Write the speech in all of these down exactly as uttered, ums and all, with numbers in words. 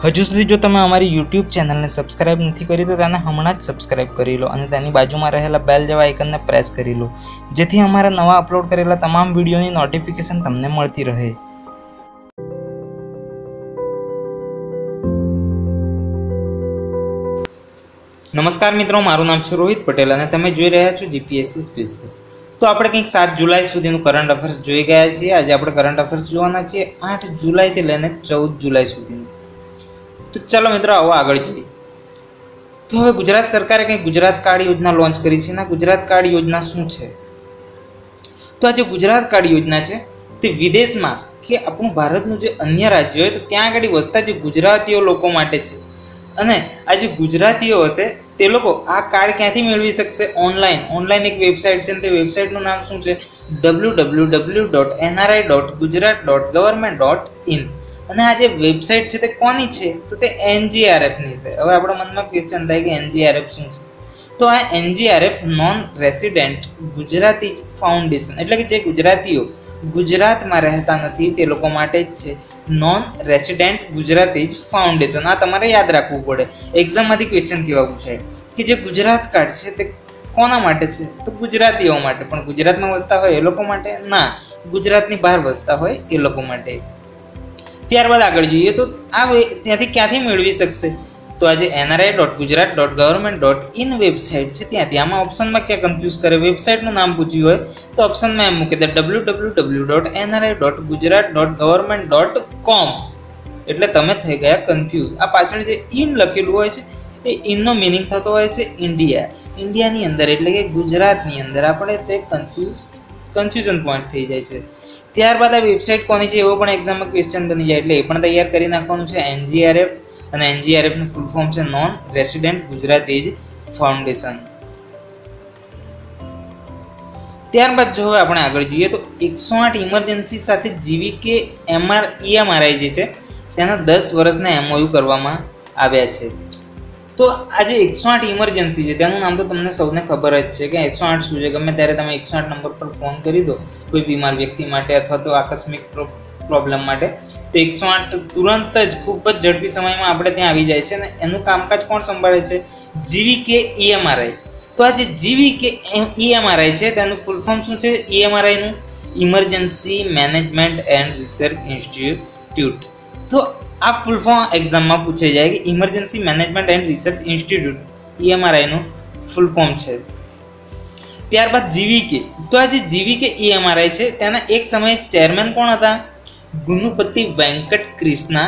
હજુ સુધી જો તમે અમારી યુટ્યુબ ચેનલને સબસ્ક્રાઇબ નથી કરી તો તેને હમણાં જ સબસ્ક્રાઇબ કરી લો અને તેની બાજુમાં રહેલા બેલ જેવા આઇકનને પ્રેસ કરી લો, જેથી અમારા નવા અપલોડ કરેલા તમામ વિડીયોની નોટિફિકેશન તમને મળતી રહે. નમસ્કાર મિત્રો, મારું નામ છે રોહિત પટેલ અને તમે જોઈ રહ્યા છો જીપીએસસી સ્પેશિયલ. તો આપણે કંઈક સાત જુલાઈ સુધીનું કરંટ અફેર્સ જોઈ ગયા છીએ. આજે આપણે કરંટ અફેર્સ જોવાના છીએ આઠ જુલાઈથી લઈને ચૌદ જુલાઈ સુધીનું. તો ચાલો મિત્રો આવો આગળ જોઈએ. તો હવે ગુજરાત સરકારે કંઈક ગુજરાત કાર્ડ યોજના લોન્ચ કરી છે. ના ગુજરાત કાર્ડ યોજના શું છે? તો આ જે ગુજરાત કાર્ડ યોજના છે તે વિદેશમાં કે આપણું ભારતનું જે અન્ય રાજ્યો હોય તો ત્યાં આગળ વસતા જે ગુજરાતીઓ લોકો માટે છે. અને આ જે ગુજરાતીઓ હશે તે લોકો આ કાર્ડ ક્યાંથી મેળવી શકશે? ઓનલાઈન ઓનલાઈન એક વેબસાઇટ છે, તે વેબસાઇટનું નામ શું છે? W W W dot N R I dot Gujarat dot government dot in. અને આ જે વેબસાઇટ છે તે કોની છે? તો તે એન જી આર એફ ની છે. હવે આપણા મનમાં ક્વેશ્ચન થાય કે એન જી આર એફ શું છે? તો આ N G R F non resident Gujarati foundation, એટલે કે જે ગુજરાતીઓ ગુજરાતમાં રહેતા નથી તે લોકો માટે જ છે. Non resident Gujarati foundation. આ તમારે યાદ રાખવું પડે. એક્ઝામમાંથી ક્વેશ્ચન કેવા પૂછાય કે જે ગુજરાત કાર્ડ છે તે કોના માટે છે? તો ગુજરાતીઓ માટે. પણ ગુજરાતમાં વસતા હોય એ લોકો માટે? ના, ગુજરાતની બહાર વસતા હોય એ લોકો માટે. ત્યારબાદ આગળ જોઈએ તો આ ત્યાંથી ક્યાંથી મેળવી શકશે? તો આજે N R I dot Gujarat dot government dot in website છે ત્યાંથી. આમાં ઓપ્શનમાં ક્યાં કન્ફ્યુઝ કરે? વેબસાઇટનું નામ પૂછ્યું હોય તો ઓપ્શનમાં એમ મૂકે W W W dot N R I dot Gujarat dot government dot com. એટલે તમે થઈ ગયા કન્ફ્યુઝ. આ પાછળ જે ઇન લખેલું હોય છે એ ઇનનો મિનિંગ થતો હોય છે ઇન્ડિયા. ઇન્ડિયાની અંદર એટલે કે ગુજરાતની અંદર આપણે તે કન્ફ્યુઝ કન્ફ્યુઝન પોઈન્ટ થઈ જાય છે. ત્યારબાદ આ વેબસાઇટ કોની છે એવો પણ એક્ઝામમાં ક્વેશ્ચન બની જાય એટલે એ પણ તૈયાર કરી નાખવાનું છે. એન જી આર એફ અને એન જી આર એફ નું ફૂલ ફોર્મ છે નોન રેસિડેન્ટ ગુજરાતી ફાઉન્ડેશન. ત્યારબાદ જો હવે આપણે આગળ જોઈએ તો એકસો આઠ ઇમરજન્સી સાથે જીવી કે એમઆર ઈએમઆરઆઈ જે છે તેના દસ વર્ષના એમઓયુ કરવામાં આવ્યા છે. તો આજે એકસો આઠ ઇમરજન્સી છે તેનું નામ તો તમને સૌને ખબર જ છે કે એકસો આઠ શું છે. ગમે ત્યારે તમે એકસો આઠ નંબર પર ફોન કરી દો કોઈ બીમાર વ્યક્તિ માટે અથવા તો આકસ્મિક પ્રોબ્લેમ માટે તો એકસો આઠ તુરંત જ ખૂબ જ ઝડપી સમયમાં આપણે ત્યાં આવી જાય છે. અને એનું કામકાજ કોણ સંભાળે છે? જીવી કે ઈએમઆરઆઈ. તો આ જે જીવી કે ઈએમઆરઆઈ છે તેનું ફૂલ ફોર્મ શું છે? ઈએમઆરઆઈ નું emergency management and research institute. તો આ ફૂલ ફોર્મ એક્ઝામમાં પૂછાઈ જાય કે emergency management and research institute EMRI નું ફૂલ ફોર્મ છે. ત્યારબાદ જીવી કે. તો આ જે જીવી કે ઈએમઆરઆઈ છે તેના એક સમયે ચેરમેન કોણ હતા? ગુનુપતિ વેંકટ ક્રિષ્ના.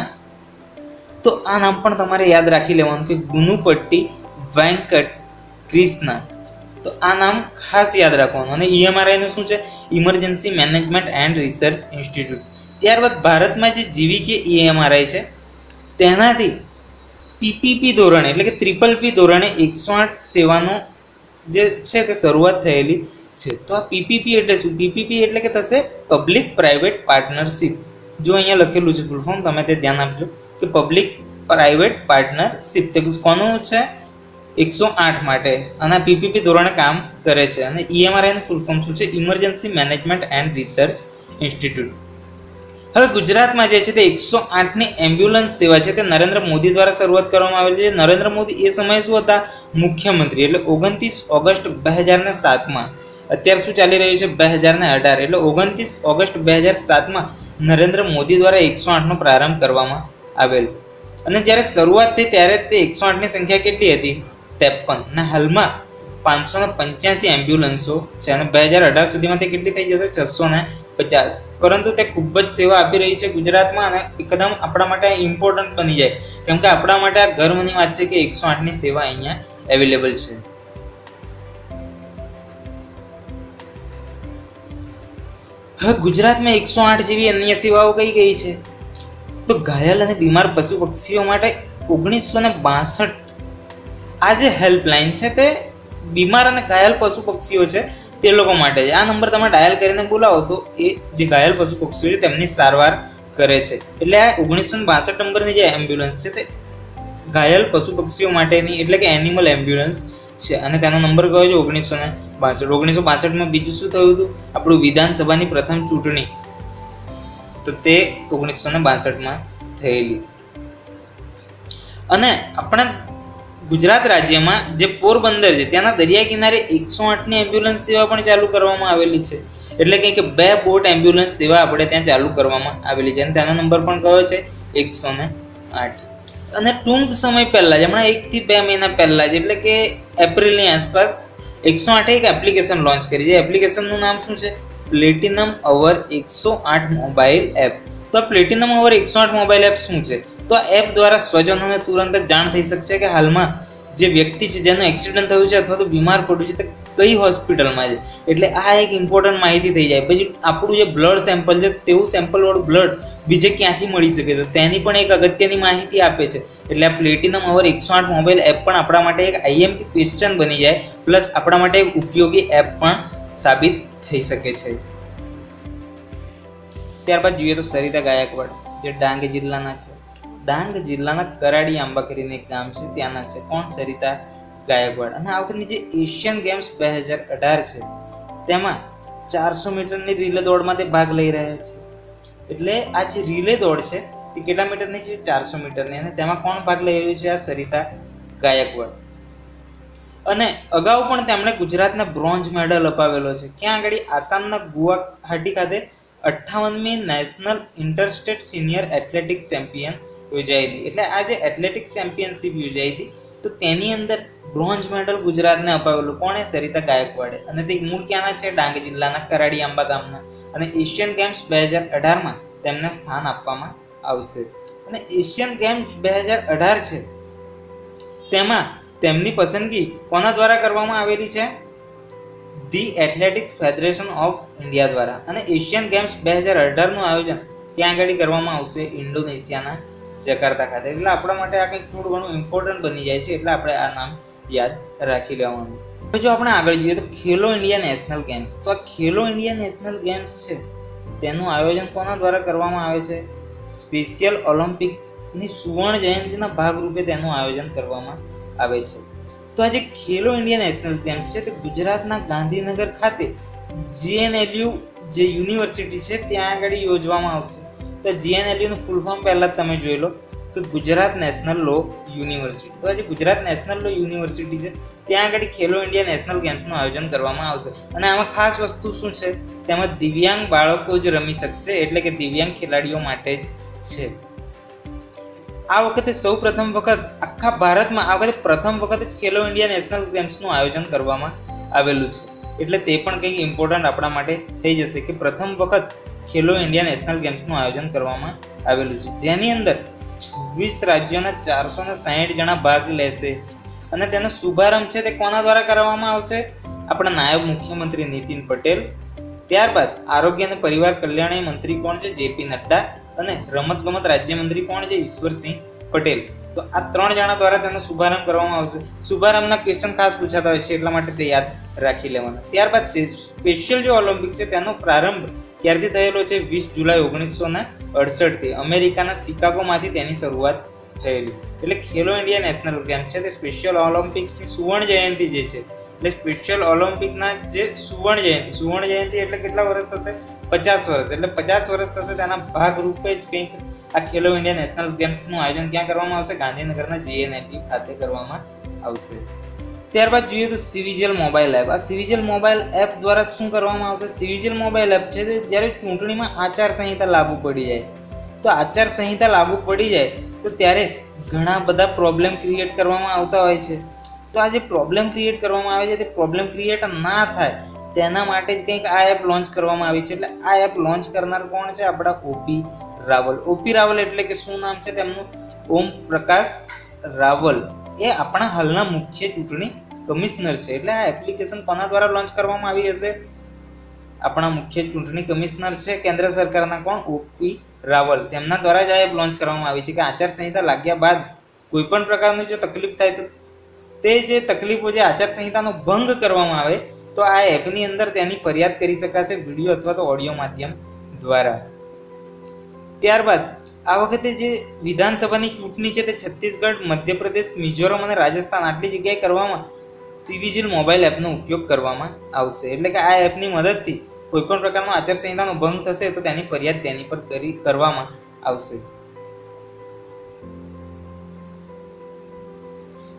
તો આ નામ પણ તમારે યાદ રાખી લેવાનું કે ગુનુપતિ વેંકટ ક્રિષ્ના. તો આ નામ ખાસ યાદ રાખવાનું. અને ઈએમઆરઆઈ નું શું છે? Emergency management and research institute. ત્યારબાદ ભારતમાં જે જીવી કે ઈએમઆરઆઈ છે તેનાથી પીપીપી ધોરણે એટલે કે ટ્રિપલ પી ધોરણે એકસો આઠ સેવાનો જે છે તે શરૂઆત થયેલી છે. તો આ પીપીપી એટલે શું? પીપીપી એટલે કે થશે પબ્લિક પ્રાઇવેટ પાર્ટનરશિપ. જો અહીંયા લખેલું છે ફૂલ ફોર્મ, તમે તે ધ્યાન આપજો કે પબ્લિક પ્રાઇવેટ પાર્ટનરશિપ તે કોનું છે? એકસો આઠ માટે. અને આ પીપીપી ધોરણે કામ કરે છે. અને ઈએમઆરઆઈ નું ફૂલ ફોર્મ શું છે? Emergency management and research institute. હવે ગુજરાતમાં જે છે તે એકસો આઠ ની એમ્બ્યુલન્સ સેવા છે તે નરેન્દ્ર મોદી દ્વારા શરૂઆત કરવામાં આવેલી છે. નરેન્દ્ર મોદી એ સમયે શું હતા? મુખ્યમંત્રી. એટલે ઓગણત્રીસ ઓગસ્ટ બે હજાર ને સાતમાં. અત્યારે શું ચાલી રહ્યું છે? બે હજાર ને અઢાર. એટલે ઓગણત્રીસ ઓગસ્ટ બે હજાર સાતમાં નરેન્દ્ર મોદી દ્વારા એકસો આઠ નો પ્રારંભ કરવામાં આવેલ. અને જ્યારે શરૂઆત થઈ ત્યારે તે એકસો આઠ ની સંખ્યા કેટલી હતી? ત્રેપન. અને હાલમાં પાંચસો ને પંચ્યાસી એમ્બ્યુલન્સો છે. અને બે હજાર અઢાર સુધીમાં તે કેટલી થઈ જશે? છસો ને પચાસ. પરંતુ તે ખૂબ જ સેવા આપી રહી છે ગુજરાતમાં. અને એકદમ આપણા માટે ઇમ્પોર્ટન્ટ બની જાય કેમ કે આપણા માટે આ ગર્વની વાત છે કે એકસો આઠ ની સેવા અહીંયા અવેલેબલ છે. હવે ગુજરાતમાં એકસો આઠ જેવી અન્ય સેવાઓ કઈ કઈ છે? તો ઘાયલ અને બીમાર પશુ પક્ષીઓ માટે ઓગણીસો ને બાસઠ આ જે હેલ્પલાઇન છે તે બીમાર અને ઘાયલ પશુ પક્ષીઓ છે તે લોકો માટે છે. આ નંબર તમે ડાયલ કરીને બોલાવો તો એ જે ઘાયલ પશુ પક્ષીઓ છે તેમની સારવાર કરે છે. એટલે આ ઓગણીસો ને બાસઠ નંબરની જે એમ્બ્યુલન્સ છે તે ઘાયલ પશુ પક્ષીઓ માટેની એટલે કે એનિમલ એમ્બ્યુલન્સ છે. અને તેનો નંબર કયો છે? ઓગણીસો ને બાસઠ. ઓગણીસો બાસઠમાં બીજું શું થયું હતું? આપણું વિધાનસભાની પ્રથમ ચૂંટણી તો તે ઓગણીસો ને બાસઠમાં થયેલી. અને આપણા ગુજરાત રાજ્યમાં જે પોરબંદર છે ત્યાંના દરિયા કિનારે એકસો આઠની એમ્બ્યુલન્સ સેવા પણ ચાલુ કરવામાં આવેલી છે. એટલે કે બે બોટ એમ્બ્યુલન્સ સેવા આપણે ત્યાં ચાલુ કરવામાં આવેલી છે અને તેનો નંબર પણ કયો છે એકસો ને આઠ. અને ટૂંક સમય પહેલા જ હમણાં એક થી બે મહિના પહેલા જ એટલે કે એપ્રિલની આસપાસ એકસો આઠે એક એપ્લિકેશન લોન્ચ કરી છે. એપ્લિકેશનનું નામ શું છે? પ્લેટિનમ અવર એકસો આઠ મોબાઈલ એપ. તો આ પ્લેટિનમ અવર એકસો આઠ મોબાઈલ એપ શું છે? તો આ એપ દ્વારા સ્વજનોને તુરંત જ જાણ થઈ શકશે કે હાલમાં જે વ્યક્તિ છે જેનું એક્સિડન્ટ થયું છે અથવા તો બીમાર પડ્યું છે તે કઈ હોસ્પિટલમાં છે. એટલે આ એક ઇમ્પોર્ટન્ટ માહિતી થઈ જાય. પછી આપણું જે બ્લડ સેમ્પલ છે તેવું સેમ્પલ વાળું બ્લડ બીજે ક્યાંથી મળી શકે છે તેની પણ એક અગત્યની માહિતી આપે છે. એટલે આ પ્લેટિનમ અવર એકસો આઠ મોબાઈલ એપ પણ આપણા માટે એક આઈએમપી ક્વેશ્ચન બની જાય, પ્લસ આપણા માટે એક ઉપયોગી એપ પણ સાબિત થઈ શકે છે. ત્યારબાદ જોઈએ તો સરિતા ગાયકવાડ જે ડાંગ જિલ્લાના છે. ડાંગ જિલ્લાના કરાડી આંબા કરીને એક ગામ છે ત્યાંના છે. કોણ? સરિતા ગાયકવાડ. અને આ વખતની જે એશિયન ગેમ્સ બે હજાર અઢાર છે તેમાં ચારસો મીટરની રીલે દોડમાં તે ભાગ લઈ રહ્યા છે. એટલે આ જે રીલે દોડ છે તે કેટલા મીટરની છે? ચારસો મીટરની. અને તેમાં કોણ ભાગ લઈ રહ્યું છે? આ સરિતા ગાયકવાડ. અને અગાઉ પણ તેમણે ગુજરાતને બ્રોન્ઝ મેડલ અપાવેલો છે. ક્યાં આગળ? આસામના ગુવાહાટી ખાતે અઠ્ઠાવનમી national interstate senior athletics champion યોજાયેલી. એટલે આ જે એથ્લેટિક્સ ચેમ્પિયનશિપ યોજાઈ હતી તો તેની અંદર બ્રોન્ઝ મેડલ ગુજરાતને અપાવેલું. કોણે? સરિતા ગાયકવાડે. અને તે મૂળ ક્યાંના છે? ડાંગ જિલ્લાના કરાડી આંબા ગામના. અને એશિયન ગેમ્સ બે હજાર અઢારમાં તેમને સ્થાન આપવામાં આવશે. અને એશિયન ગેમ્સ બે હજાર અઢાર છે તેમાં તેમની પસંદગી કોના દ્વારા કરવામાં આવેલી છે? The athletics federation of India દ્વારા. અને એશિયન ગેમ્સ બે હજાર અઢારનું આયોજન ક્યાં આગળ કરવામાં આવશે? ઇન્ડોનેશિયાના જકાર્તા ખાતે. એટલે આપણા માટે આ કંઈક થોડું ઘણું ઇમ્પોર્ટન્ટ બની જાય છે, એટલે આપણે આ નામ યાદ રાખી લેવાનું. હવે જો આપણે આગળ જોઈએ તો ખેલો ઇન્ડિયા નેશનલ ગેમ્સ. તો આ ખેલો ઇન્ડિયા નેશનલ ગેમ્સ છે તેનું આયોજન કોના દ્વારા કરવામાં આવે છે? સ્પેશિયલ ઓલિમ્પિકની સુવર્ણ જયંતિના ભાગરૂપે તેનું આયોજન કરવામાં આવે છે. તો આ જે ખેલો ઇન્ડિયા નેશનલ ગેમ્સ છે તે ગુજરાતના ગાંધીનગર ખાતે જીએનએલયુ જે યુનિવર્સિટી છે ત્યાં આગળ યોજવામાં આવશે. તો જીએનએલયુનું ફૂલ ફોર્મ પહેલાં જ તમે જોઈ લો કે ગુજરાત નેશનલ લો યુનિવર્સિટી. તો આજે ગુજરાત નેશનલ લો યુનિવર્સિટી છે ત્યાં આગળ ખેલો ઇન્ડિયા નેશનલ ગેમ્સનું આયોજન કરવામાં આવશે. અને આમાં ખાસ વસ્તુ શું છે? તેમાં દિવ્યાંગ બાળકો જ રમી શકશે, એટલે કે દિવ્યાંગ ખેલાડીઓ માટે જ છે. આ વખતે સૌ પ્રથમ વખત આખા ભારતમાં આ વખતે પ્રથમ વખત જ ખેલો ઇન્ડિયા નેશનલ ગેમ્સનું આયોજન કરવામાં આવેલું છે. એટલે તે પણ કંઈક ઇમ્પોર્ટન્ટ આપણા માટે થઈ જશે કે પ્રથમ વખત ખેલો ઇન્ડિયા નેશનલ ગેમ્સનું આયોજન કરવામાં આવેલું છે, જેની અંદર છવ્વીસ રાજ્યોના ચારસો ને સાહીઠ જણા ભાગ લેશે. અને તેનો શુભારંભ છે તે કોના દ્વારા કરવામાં આવશે? આપણા નાયબ મુખ્યમંત્રી નીતિન પટેલ. ત્યારબાદ આરોગ્ય અને પરિવાર કલ્યાણ મંત્રી કોણ છે? જેપી નડ્ડા. અને રમત ગમત રાજ્યમંત્રી કોણ છે? ઈશ્વરસિંહ પટેલ. તો આ ત્રણ જણા દ્વારા તેનો શુભારંભ કરવામાં આવશે. શુભારંભના ક્વેશ્ચન ખાસ પૂછાતા હોય છે એટલા માટે તે યાદ રાખી લેવાના. ત્યારબાદ સ્પેશિયલ જે ઓલિમ્પિક છે તેનો પ્રારંભ ક્યારથી થયેલો છે? વીસ જુલાઈ ઓગણીસો ને અડસઠથી અમેરિકાના શિકાગોમાંથી તેની શરૂઆત થયેલી. એટલે ખેલો ઇન્ડિયા નેશનલ ગેમ છે તે સ્પેશિયલ ઓલિમ્પિક્સની સુવર્ણ જયંતિ જે છે એટલે સ્પેશિયલ ઓલિમ્પિકના જે સુવર્ણ જયંતિ સુવર્ણ જયંતિ એટલે કેટલા વર્ષ થશે? પચાસ વર્ષ. એટલે પચાસ વર્ષ થશે તેના ભાગરૂપે જ કંઈક આ ખેલો ઇન્ડિયા નેશનલ ગેમ્સનું આયોજન ક્યાં કરવામાં આવશે? ગાંધીનગરના જીએનએલયુ ખાતે કરવામાં આવશે. ત્યારબાદ જોઈએ તો સિવિજિલ મોબાઈલ એપ. આ સિવિજિલ મોબાઈલ એપ દ્વારા શું કરવામાં આવશે? સિવિજિલ મોબાઈલ એપ છે તે જ્યારે ચૂંટણીમાં આચાર સંહિતા લાગુ પડી જાય તો આચાર સંહિતા લાગુ પડી જાય તો ત્યારે ઘણા બધા પ્રોબ્લેમ ક્રિએટ કરવામાં આવતા હોય છે. તો આ જે પ્રોબ્લેમ ક્રિએટ કરવામાં આવે છે તે પ્રોબ્લેમ ક્રિએટ ના થાય તેના માટે જ કંઈક આ એપ લોન્ચ કરવામાં આવી છે. એટલે આ એપ લોન્ચ કરનાર કોણ છે? આપણા ઓપી રાવલ. ઓપી રાવલ એટલે કે શું નામ છે તેમનું? ઓમ પ્રકાશ રાવલ. એ આપણા હાલના મુખ્ય ચૂંટણી કમિશનર છે. એટલે આ એપ્લિકેશન કોના દ્વારા લોન્ચ કરવામાં આવી હશે? આપણા મુખ્ય ચૂંટણી કમિશનર છે કેન્દ્ર સરકારના. કોણ? ઓપી રાવલ. તેમના દ્વારા જ આ એપ લોન્ચ કરવામાં આવી છે કે આચારસંહિતા લાગ્યા બાદ કોઈ પણ પ્રકારની જો તકલીફ થાય તો તે જે તકલીફો જે આચારસંહિતાનો ભંગ કરવામાં આવે તો આ એપની અંદર તેની ફરિયાદ કરી શકાશે વિડીયો અથવા તો ઓડિયો માધ્યમ દ્વારા. ત્યારબાદ આ વખતે જે વિધાનસભાની ચૂંટણી છે તે છત્તીસગઢ, મધ્યપ્રદેશ, મિઝોરમ અને રાજસ્થાન આટલી જગ્યાએ કરવામાં સિવિજિલ મોબાઈલ એપનો ઉપયોગ કરવામાં આવશે. એટલે કે આ એપની મદદથી કોઈ પણ પ્રકારનો આચારસંહિતાનો ભંગ થશે તો તેની ફરિયાદ તેની પર કરી કરવામાં આવશે.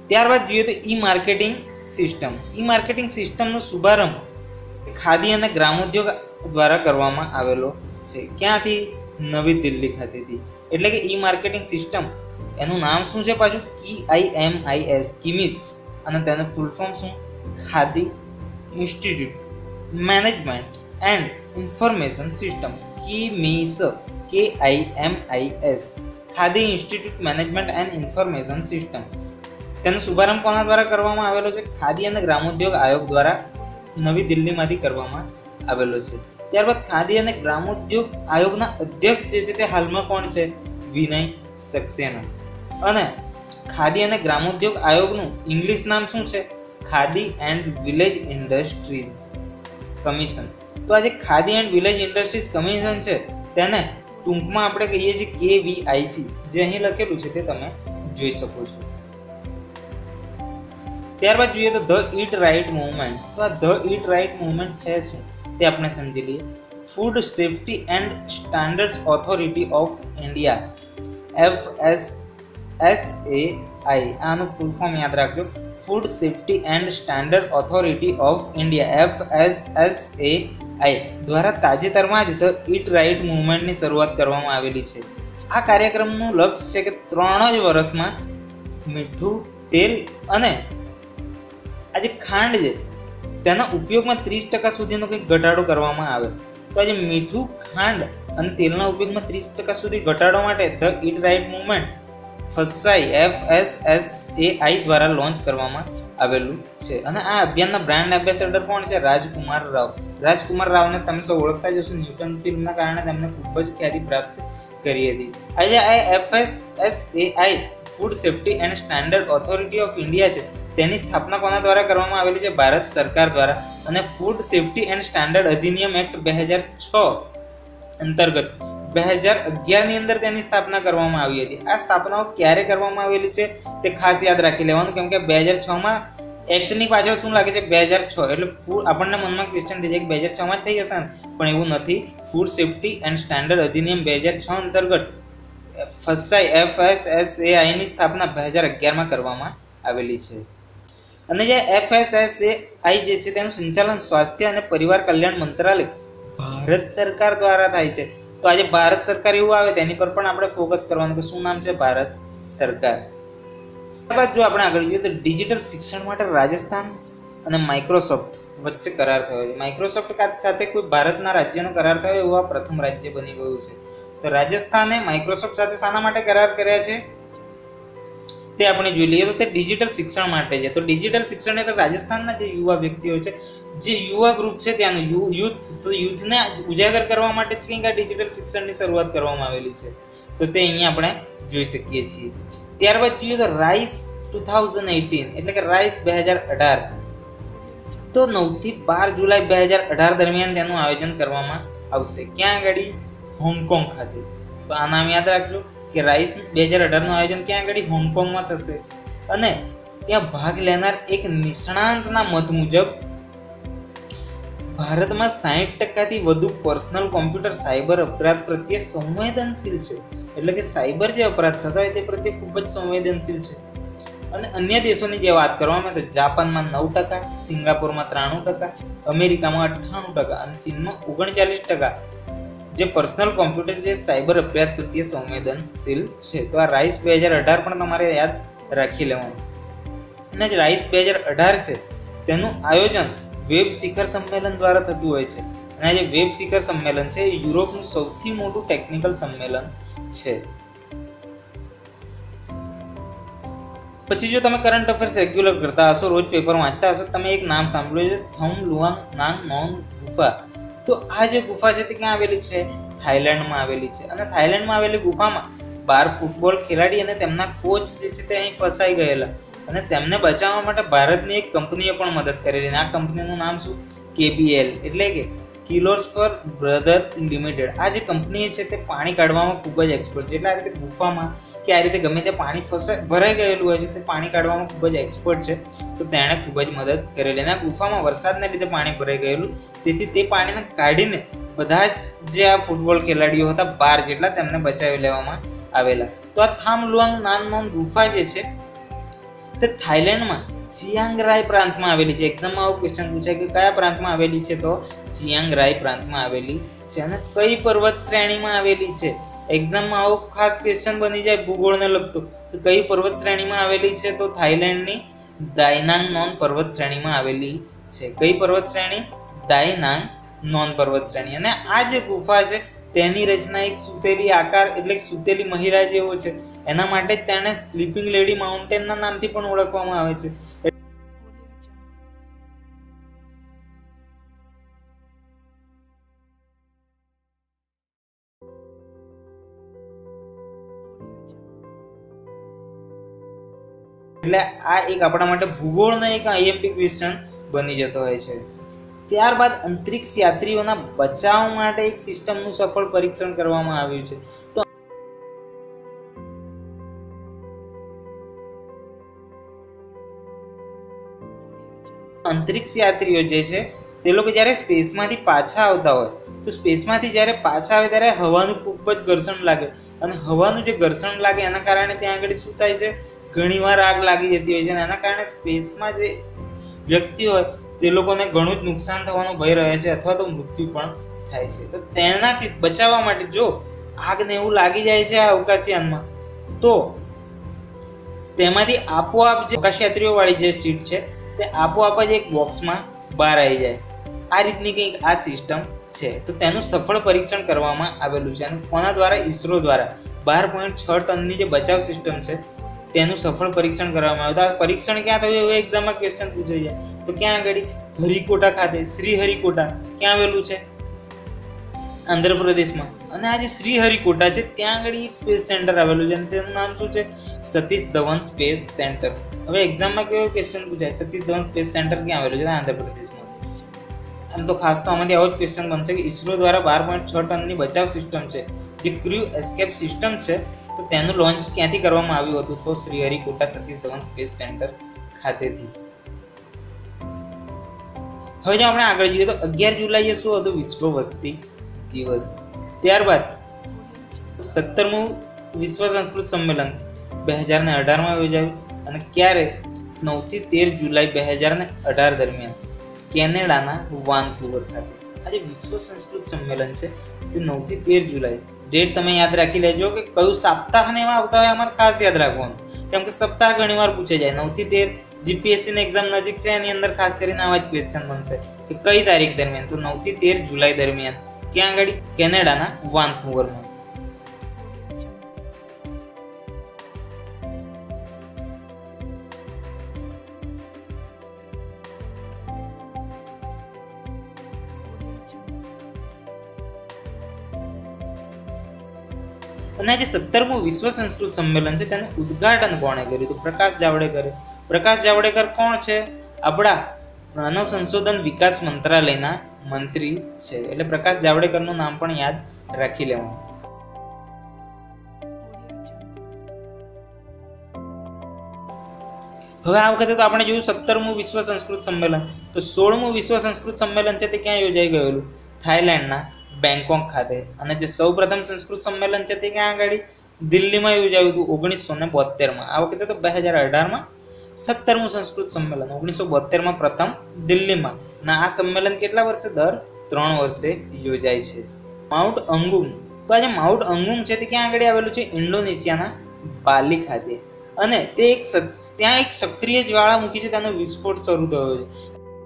ત્યારબાદ જોઈએ તો e marketing system. E marketing સિસ્ટમનો શુભારંભ ખાદી અને ગ્રામોદ્યોગ દ્વારા કરવામાં આવેલો છે. ક્યાંથી? નવી દિલ્હી ખાતેથી. એટલે કે ઈ માર્કેટિંગ સિસ્ટમ એનું નામ શું છે પાછું? કી આઈ એમ આઈ એસ, કિમિસ, અને તેનું ફૂલ ફોર્મ શું? Khadi institute management and information system, KIMIS, K I M I S, Khadi institute management and information system. તેનો શુભારંભ કોના દ્વારા કરવામાં આવેલો છે? ખાદી અને ગ્રામોદ્યોગ આયોગ દ્વારા નવી દિલ્હીમાંથી કરવામાં આવેલો છે. ત્યારબાદ ખાદી અને ગ્રામોદ્યોગ આયોગના અધ્યક્ષ જે છે તે હાલમાં કોણ છે? વિનય સક્સેના. અને ખાદી અને ગ્રામોદ્યોગ આયોગનું ઇંગ્લિશ નામ શું છે? Khadi and village industries commission. તો આ જે Khadi and village industries commission છે તેને ટૂંકમાં આપણે કહીએ છીએ કે વી આઈ સી. જે અહીં લખેલું છે તે તમે જોઈ શકો છો. ત્યારબાદ જોઈએ તો ધ ઈટ રાઇટ મુવમેન્ટ. તો આ ધ ઈટ રાઇટ મુવમેન્ટ છે શું તે આપણે સમજી લઈએ. Food safety and standards authority of India, F S S A I, આનું ફૂલ ફોર્મ યાદ રાખજો. Food safety and standard authority of India, F S S A I દ્વારા તાજેતરમાં જ ધ ઈટ રાઇટ મુવમેન્ટની શરૂઆત કરવામાં આવેલી છે. આ કાર્યક્રમનું લક્ષ્ય છે કે ત્રણ જ વર્ષમાં મીઠું, તેલ અને આજે ખાંડ છે તેના ઉપયોગમાં ત્રીસ ટકા સુધીનો કંઈક ઘટાડો કરવામાં આવે. તો આજે મીઠું, ખાંડ અને તેલના ઉપયોગમાં ત્રીસ ટકા સુધી ઘટાડો માટે the eat right movement FSSAI F S S A I દ્વારા લોન્ચ કરવામાં આવેલું છે. અને આ અભિયાનના બ્રાન્ડ એમ્બેસેડર કોણ છે? રાજકુમાર રાવ. રાજકુમાર રાવને તમે સૌ ઓળખતા જ હશો. ન્યૂટન ફિલ્મના કારણે તેમને ખૂબ જ ખ્યાતિ પ્રાપ્ત કરી હતી. આજે આ F S S A I food safety and standard authority of India છે તેની સ્થાપના કોના દ્વારા કરવામાં આવેલી છે? ભારત સરકાર દ્વારા. અને ફૂડ સેફ્ટી એન્ડ સ્ટાન્ડર્ડ અધિનિયમ એક્ટ બે હજાર છ અંતર્ગત બે હજાર અગિયાર ની અંદર તેની સ્થાપના કરવામાં આવી હતી. આ સ્થાપનાઓ ક્યારે કરવામાં આવેલી છે તે ખાસ યાદ રાખી લેવાનું, કેમ કે બે હજાર છ માં એક્ટની પાછળ શું લાગે છે? બે હજાર છ. એટલે ફૂડ આપણને મનમાં ક્વેશ્ચન થઈ જાય કે બે હજાર છ માં જ થઈ જશે ને, પણ એવું નથી. ફૂડ સેફ્ટી એન્ડ સ્ટાન્ડર્ડ અધિનિયમ બે હજાર છ અંતર્ગત FSSAI F S S A I ની સ્થાપના બે હજાર અગિયાર માં કરવામાં આવેલી છે. અને જે F S S A I જે છે તેનું સંચાલન સ્વાસ્થ્ય અને પરિવાર કલ્યાણ મંત્રાલય ભારત સરકાર દ્વારા થાય છે. તો આજે ભારત સરકાર એવું આવે તેની પર પણ આપણે ફોકસ કરવાનું કે શું નામ છે? ભારત સરકાર. ત્યારબાદ જો આપણે આગળ જોઈએ તો ડિજિટલ શિક્ષણ માટે રાજસ્થાન અને માઇક્રોસોફ્ટ વચ્ચે કરાર થયો છે. માઇક્રોસોફ્ટ સાથે કોઈ ભારતના રાજ્યનો કરાર થયો એવું આ પ્રથમ રાજ્ય બની ગયું છે. તો રાજસ્થાને માઇક્રોસોફ્ટ સાથે શાના માટે કરાર કર્યા છે તે આપણે જોઈ લઈએ. તો તે ડિજિટલ શિક્ષણ માટે છે. તો ડિજિટલ શિક્ષણ એટલે રાજસ્થાનના જે યુવા વ્યક્તિઓ છે, જે યુવા ગ્રુપ છે ત્યાંનું યુથ, તો યુથને ઉજાગર કરવા માટે જ કંઈક આ ડિજિટલ શિક્ષણની શરૂઆત કરવામાં આવેલી છે. તો તે અહીંયા આપણે જોઈ શકીએ છીએ. ત્યારબાદ જોઈએ તો રાઇસ ટુ થાઉઝન્ડ એટીન એટલે કે રાઇસ બે હજાર અઢાર. તો નવ થી બાર જુલાઈ બે હજાર અઢાર દરમિયાન તેનું આયોજન કરવામાં આવશે. ક્યાં આગળ? હોંગકોંગ ખાતે. તો આ નામ યાદ રાખજો કે રાઇસ બે હજાર અઢાર નું આયોજન ક્યાં આગળ? હોંગકોંગમાં થશે. અને ત્યાં ભાગ લેનાર એક નિષ્ણાંતના મત મુજબ ભારતમાં સાહીઠ ટકાથી વધુ પર્સનલ કોમ્પ્યુટર સાયબર અપરાધ પ્રત્યે સંવેદનશીલ છે. એટલે કે સાયબર જે અપરાધ થતા હોય તે પ્રત્યે ખૂબ જ સંવેદનશીલ છે. અને અન્ય દેશોની જે વાત કરવામાં આવે તો જાપાનમાં નવ ટકા, સિંગાપુરમાં ત્રાણું ટકા, અમેરિકામાં અઠ્ઠાણું ટકા અને ચીનમાં ઓગણચાલીસ ટકા જે પર્સનલ કોમ્પ્યુટર જે સાયબર અપરાધ પ્રત્યે સંવેદનશીલ છે. તો આ રાઇસ બે હજાર અઢાર પણ તમારે યાદ રાખી લેવાનું. અને જે રાઇસ બે હજાર અઢાર છે તેનું આયોજન વેબ શિખર સંમેલન દ્વારા થતું હોય છે. અને આ જે વેબ શિખર સંમેલન છે એ યુરોપનું સૌથી મોટું ટેકનિકલ સંમેલન છે. પછી જો તમે કરંટ અફેર્સ રેગ્યુલર કરતા હશો, રોજ પેપર વાંચતા હશો, તમે એક નામ સાંભળ્યું છે થમ લુઆંગ નાંગ નોન ગુફા. તો આ જે ગુફા છે તે ક્યાં આવેલી છે? થાઈલેન્ડમાં આવેલી છે. અને થાઈલેન્ડમાં આવેલી ગુફામાં બાર ફૂટબોલ ખેલાડી અને તેમના કોચ જે છે તે અહીં ફસાઈ ગયેલા અને તેમને બચાવવા માટે ભારતની એક કંપનીએ પણ મદદ કરેલી. આ કંપનીનું નામ શું? કે બી એલ એટલે કે કિલોર્સ ફોર બ્રધર લિમિટેડ. આ જે કંપની છે તે પાણી કાઢવામાં ખૂબ જ એક્સપર્ટ છે. એટલે આ રીતે ગુફામાં કે આ રીતે ગમે તે પાણી ફસાઈ ભરાઈ ગયેલું હોય છે તે પાણી કાઢવામાં ખૂબ જ એક્સપર્ટ છે. તો તેણે ખૂબ જ મદદ કરેલી. અને આ ગુફામાં વરસાદને લીધે પાણી ભરાઈ ગયેલું, તેથી તે પાણીને કાઢીને બધા જ જે આ ફૂટબોલ ખેલાડીઓ હતા બાર જેટલા તેમને બચાવી લેવામાં આવેલા. તો આ થામ લુઆંગ નાન નોન ગુફા જે છે તે થાઈલેન્ડમાં ચિયાંગ રાય પ્રાંતમાં આવેલી છે. એક્ઝામમાં આવો ક્વેશ્ચન પૂછાય કે કયા પ્રાંતમાં આવેલી છે, તો ચિયાંગ રાય પ્રાંતમાં આવેલી છે. અને કઈ પર્વત શ્રેણીમાં આવેલી છે, એક્ઝામમાં આવો ખાસ ક્વેશ્ચન બની જાય ભૂગોળને લગતો કે કઈ પર્વત શ્રેણીમાં આવેલી છે, તો થાઈલેન્ડની દાયનાંગ નોન પર્વત શ્રેણીમાં આવેલી છે. કઈ પર્વત શ્રેણી? દાયનાંગ નોન પર્વત શ્રેણી. અને આ જે ગુફા છે તેની રચના એક સુતેલી આકાર એટલે સુતેલી મહિલા જેવો છે, એના માટે જ તેને સ્લીપિંગ લેડી માઉન્ટેનના નામથી પણ ઓળખવામાં આવે છે. એટલે આ એક આપણા માટે ભૂગોળનો એક આઈએમપી ક્વેશ્ચન બની જતો હોય છે. ત્યારબાદ અંતરિક્ષ યાત્રીઓના બચાવ માટે એક સિસ્ટમનું સફળ પરીક્ષણ કરવામાં આવ્યું છે. તો અંતરિક્ષ યાત્રીઓ જે છે તે લોકો જ્યારે સ્પેસમાંથી પાછા આવતા હોય તો સ્પેસમાંથી જ્યારે પાછા આવે ત્યારે હવાનું ખૂબ જ ઘર્ષણ લાગે, અને હવાનું જે ઘર્ષણ લાગે એના કારણે ત્યાં આગળ શું થાય છે, ઘણીવાર આગ લાગી જતી હોય છે. અને એના કારણે સ્પેસમાં જે વ્યક્તિ હોય તે લોકોને ઘણું જ નુકસાન થવાનો ભય રહે છે, અથવા તો મૃત્યુ પણ થાય છે. તો તેનાથી બચાવવા માટે જો આગ ને એવું લાગી જાય છે આ અવકાશયાનમાં, તો તેમાંથી આપોઆપ જે અવકાશયાત્રીઓ વાળી જે સીટ છે તે આપોઆપ જ એક બોક્સમાં બહાર આવી જાય. આ રીતની કંઈક આ સિસ્ટમ છે. તો તેનું સફળ પરીક્ષણ કરવામાં આવેલું છે. અને કોના દ્વારા? ઈસરો દ્વારા બાર પોઈન્ટ છ ટનની જે બચાવ સિસ્ટમ છે તેનું સફળ પરીક્ષણ કરવામાં આવ્યું. આ પરીક્ષણ ક્યાં થયું એવું એક્ઝામમાં ક્વેશ્ચન પૂછાઈ જાય. તો ક્યાં આગળ? હરિકોટા ખાતે. શ્રી હરિકોટા ક્યાં આવેલું છે? આંધ્રપ્રદેશમાં. અને આ જે શ્રી હરિકોટા છે ત્યાં આગળ એક સ્પેસ સેન્ટર આવેલું છે, અને તેનું નામ શું છે? Satish Dhawan space centre. હવે એક્ઝામમાં કેવો ક્વેશ્ચન પૂછાય? સતીશ ધવન સ્પેસ સેન્ટર ક્યાં આવેલું છે? આંધ્રપ્રદેશમાં. આમ તો ખાસ તો આમાંથી આવો જ ક્વેશ્ચન બનશે કે ઈસરો દ્વારા બાર પોઈન્ટ છ ટનની બચાવ સિસ્ટમ છે, જે ક્રૂ એસ્કેપ સિસ્ટમ છે, તો તેનું લોન્ચ ક્યાંથી કરવામાં આવ્યું હતું? તો Sriharikota Satish Dhawan space centre ખાતેથી. હવે જો આપણે આગળ જોઈએ તો અગિયાર જુલાઈએ શું હતું? વિશ્વ વસ્તી દિવસ. ત્યારબાદ સત્તરમું વિશ્વ સંસ્કૃત સંમેલન બે હજાર ને અઢારમાં યોજાયું. અને ક્યારે? નવ થી તેર જુલાઈ બે હજાર ને અઢાર દરમિયાન કેનેડાના વાનકુવર ખાતે. આજે વિશ્વ સંસ્કૃત સંમેલન છે તે નવ થી તેર જુલાઈ. ડેટ તમે યાદ રાખી લેજો કે કયું સપ્તાહ ને એમાં આવતા હોય અમારે ખાસ યાદ રાખવાનું, કેમ કે સપ્તાહ ઘણી વાર પૂછાઈ જાય. નવ થી તેર જીપીએસસી ની એક્ઝામ નજીક છે, એની અંદર ખાસ કરીને આવા જ ક્વેશ્ચન બનશે કે કઈ તારીખ દરમિયાન? તો નવ થી તેર જુલાઈ દરમિયાન. ક્યાં આગળ? કેનેડાના વાનકુવરમાં. અને આજે સત્તરમું વિશ્વ સંસ્કૃત સંમેલન છે તેનું ઉદ્ઘાટન કોણે કર્યું? તો પ્રકાશ જાવડેકરે. પ્રકાશ જાવડેકર કોણ છે? આપણા માનવ સંશોધન વિકાસ મંત્રાલયના મંત્રી છે. એટલે પ્રકાશ જાવડેકરનું નામ પણ યાદ રાખી લેવાનું. હવે આ વખતે તો આપણે જોયું સત્તરમું વિશ્વ સંસ્કૃત સંમેલન. તો સોળમું વિશ્વ સંસ્કૃત સંમેલન છે તે ક્યાં યોજાઈ ગયેલું? થાઈલેન્ડના બેંકોક ખાતે. અને જે સૌ પ્રથમ સંસ્કૃત સંમેલન છે તે ક્યાં આગળ? દિલ્હીમાં યોજાયું હતું ઓગણીસો ને બોતેરમાં. આ વખતે તો બે હજાર અઢારમાં સત્તરમું સંસ્કૃત સંમેલન, ઓગણીસો બોતેરમાં પ્રથમ દિલ્હીમાં. અને આ સંમેલન કેટલા વર્ષે? દર ત્રણ વર્ષે યોજાય છે. Mount Agung. તો આજે માઉન્ટ અંગુંગ છે તે ક્યાં આગળ આવેલું છે? ઇન્ડોનેશિયાના બાલી ખાતે. અને તે એક ત્યાં એક સક્રિય જ્વાળામુખી છે, તેનો વિસ્ફોટ શરૂ થયો છે.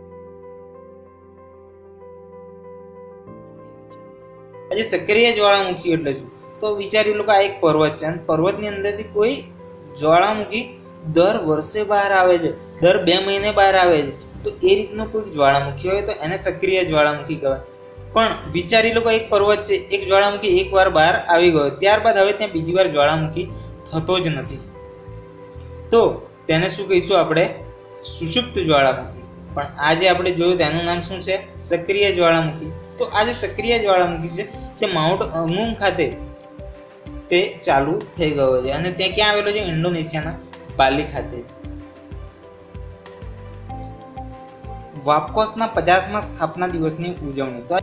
આજે સક્રિય જ્વાળામુખી એટલે શું? તો વિચારી લોકો આ એક પર્વત છે, અને પર્વતની અંદરથી કોઈ જ્વાળામુખી દર વર્ષે બહાર આવે છે, દર બે મહિને બહાર આવે છે. તો એ રીતનું કોઈ જ્વાળામુખી હોય તો એને સક્રિય જ્વાળામુખી કહેવાય. પણ વિચારી લોકો એક પર્વત છે, એક જ્વાળામુખી એક વાર બહાર આવી ગયો, ત્યારબાદ હવે ત્યાં બીજી વાર જ્વાળામુખી થતો જ નથી, તો તેને શું કહીશું આપણે? સુષુપ્ત જ્વાળામુખી. પણ આજે આપણે જોયું તેનું નામ શું છે? સક્રિય જ્વાળામુખી. તો આ જે સક્રિય જ્વાળામુખી છે તે માઉન્ટ અંગુંગ ખાતે તે ચાલુ થઈ ગયો છે, અને ત્યાં ક્યાં આવેલો છે? ઇન્ડોનેશિયાના બાલી ખાતે. વાપકોસના પચાસમા સ્થાપના દિવસની ઉજવણી. તો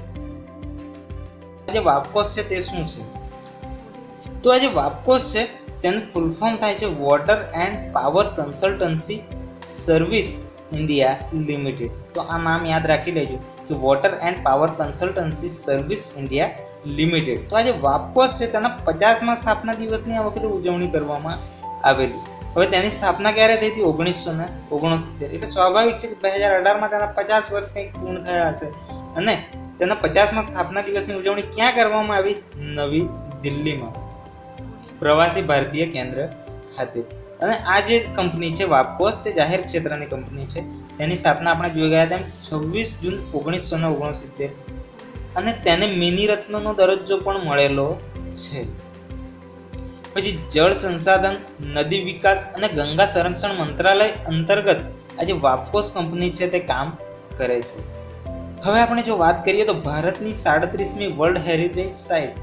આજે વાપકોસ છે તે શું છે? તો આજે વાપકોસ છે તેનું ફૂલ ફોર્મ થાય છે water and power consultancy service India limited. તો આ નામ યાદ રાખી લેજો કે water and power consultancy service India limited. તો આ જે વાપકોસ છે તેના પચાસમાં સ્થાપના દિવસની આ વખતે ઉજવણી કરવામાં આવેલી. હવે તેની સ્થાપના ક્યારે થઈ હતી? ઓગણીસો ને ઓગણસિત્તેર. એટલે સ્વાભાવિક છે કે બે હજાર અઢારમાં તેના પચાસ વર્ષ કંઈક પૂર્ણ થયા હશે અને તેના પચાસમાં સ્થાપના દિવસની ઉજવણી ક્યાં કરવામાં આવી? નવી દિલ્હીમાં પ્રવાસી ભારતીય કેન્દ્ર ખાતે. અને આ જે કંપની છે વાપકોસ તે જાહેર ક્ષેત્રની કંપની છે. તેની સ્થાપના આપણે જોઈ ગયા તેમ છવ્વીસ જૂન ઓગણીસો ને ઓગણસિત્તેર અને તેને મિની રત્નનો દરજ્જો પણ મળેલો છે. પછી જળ સંસાધન, નદી વિકાસ અને ગંગા સંરક્ષણ મંત્રાલય અંતર્ગત આ જે વાપકોસ કંપની છે તે કામ કરે છે. હવે આપણે જો વાત કરીએ તો ભારતની સાડત્રીસમી વર્લ્ડ હેરિટેજ સાઇટ.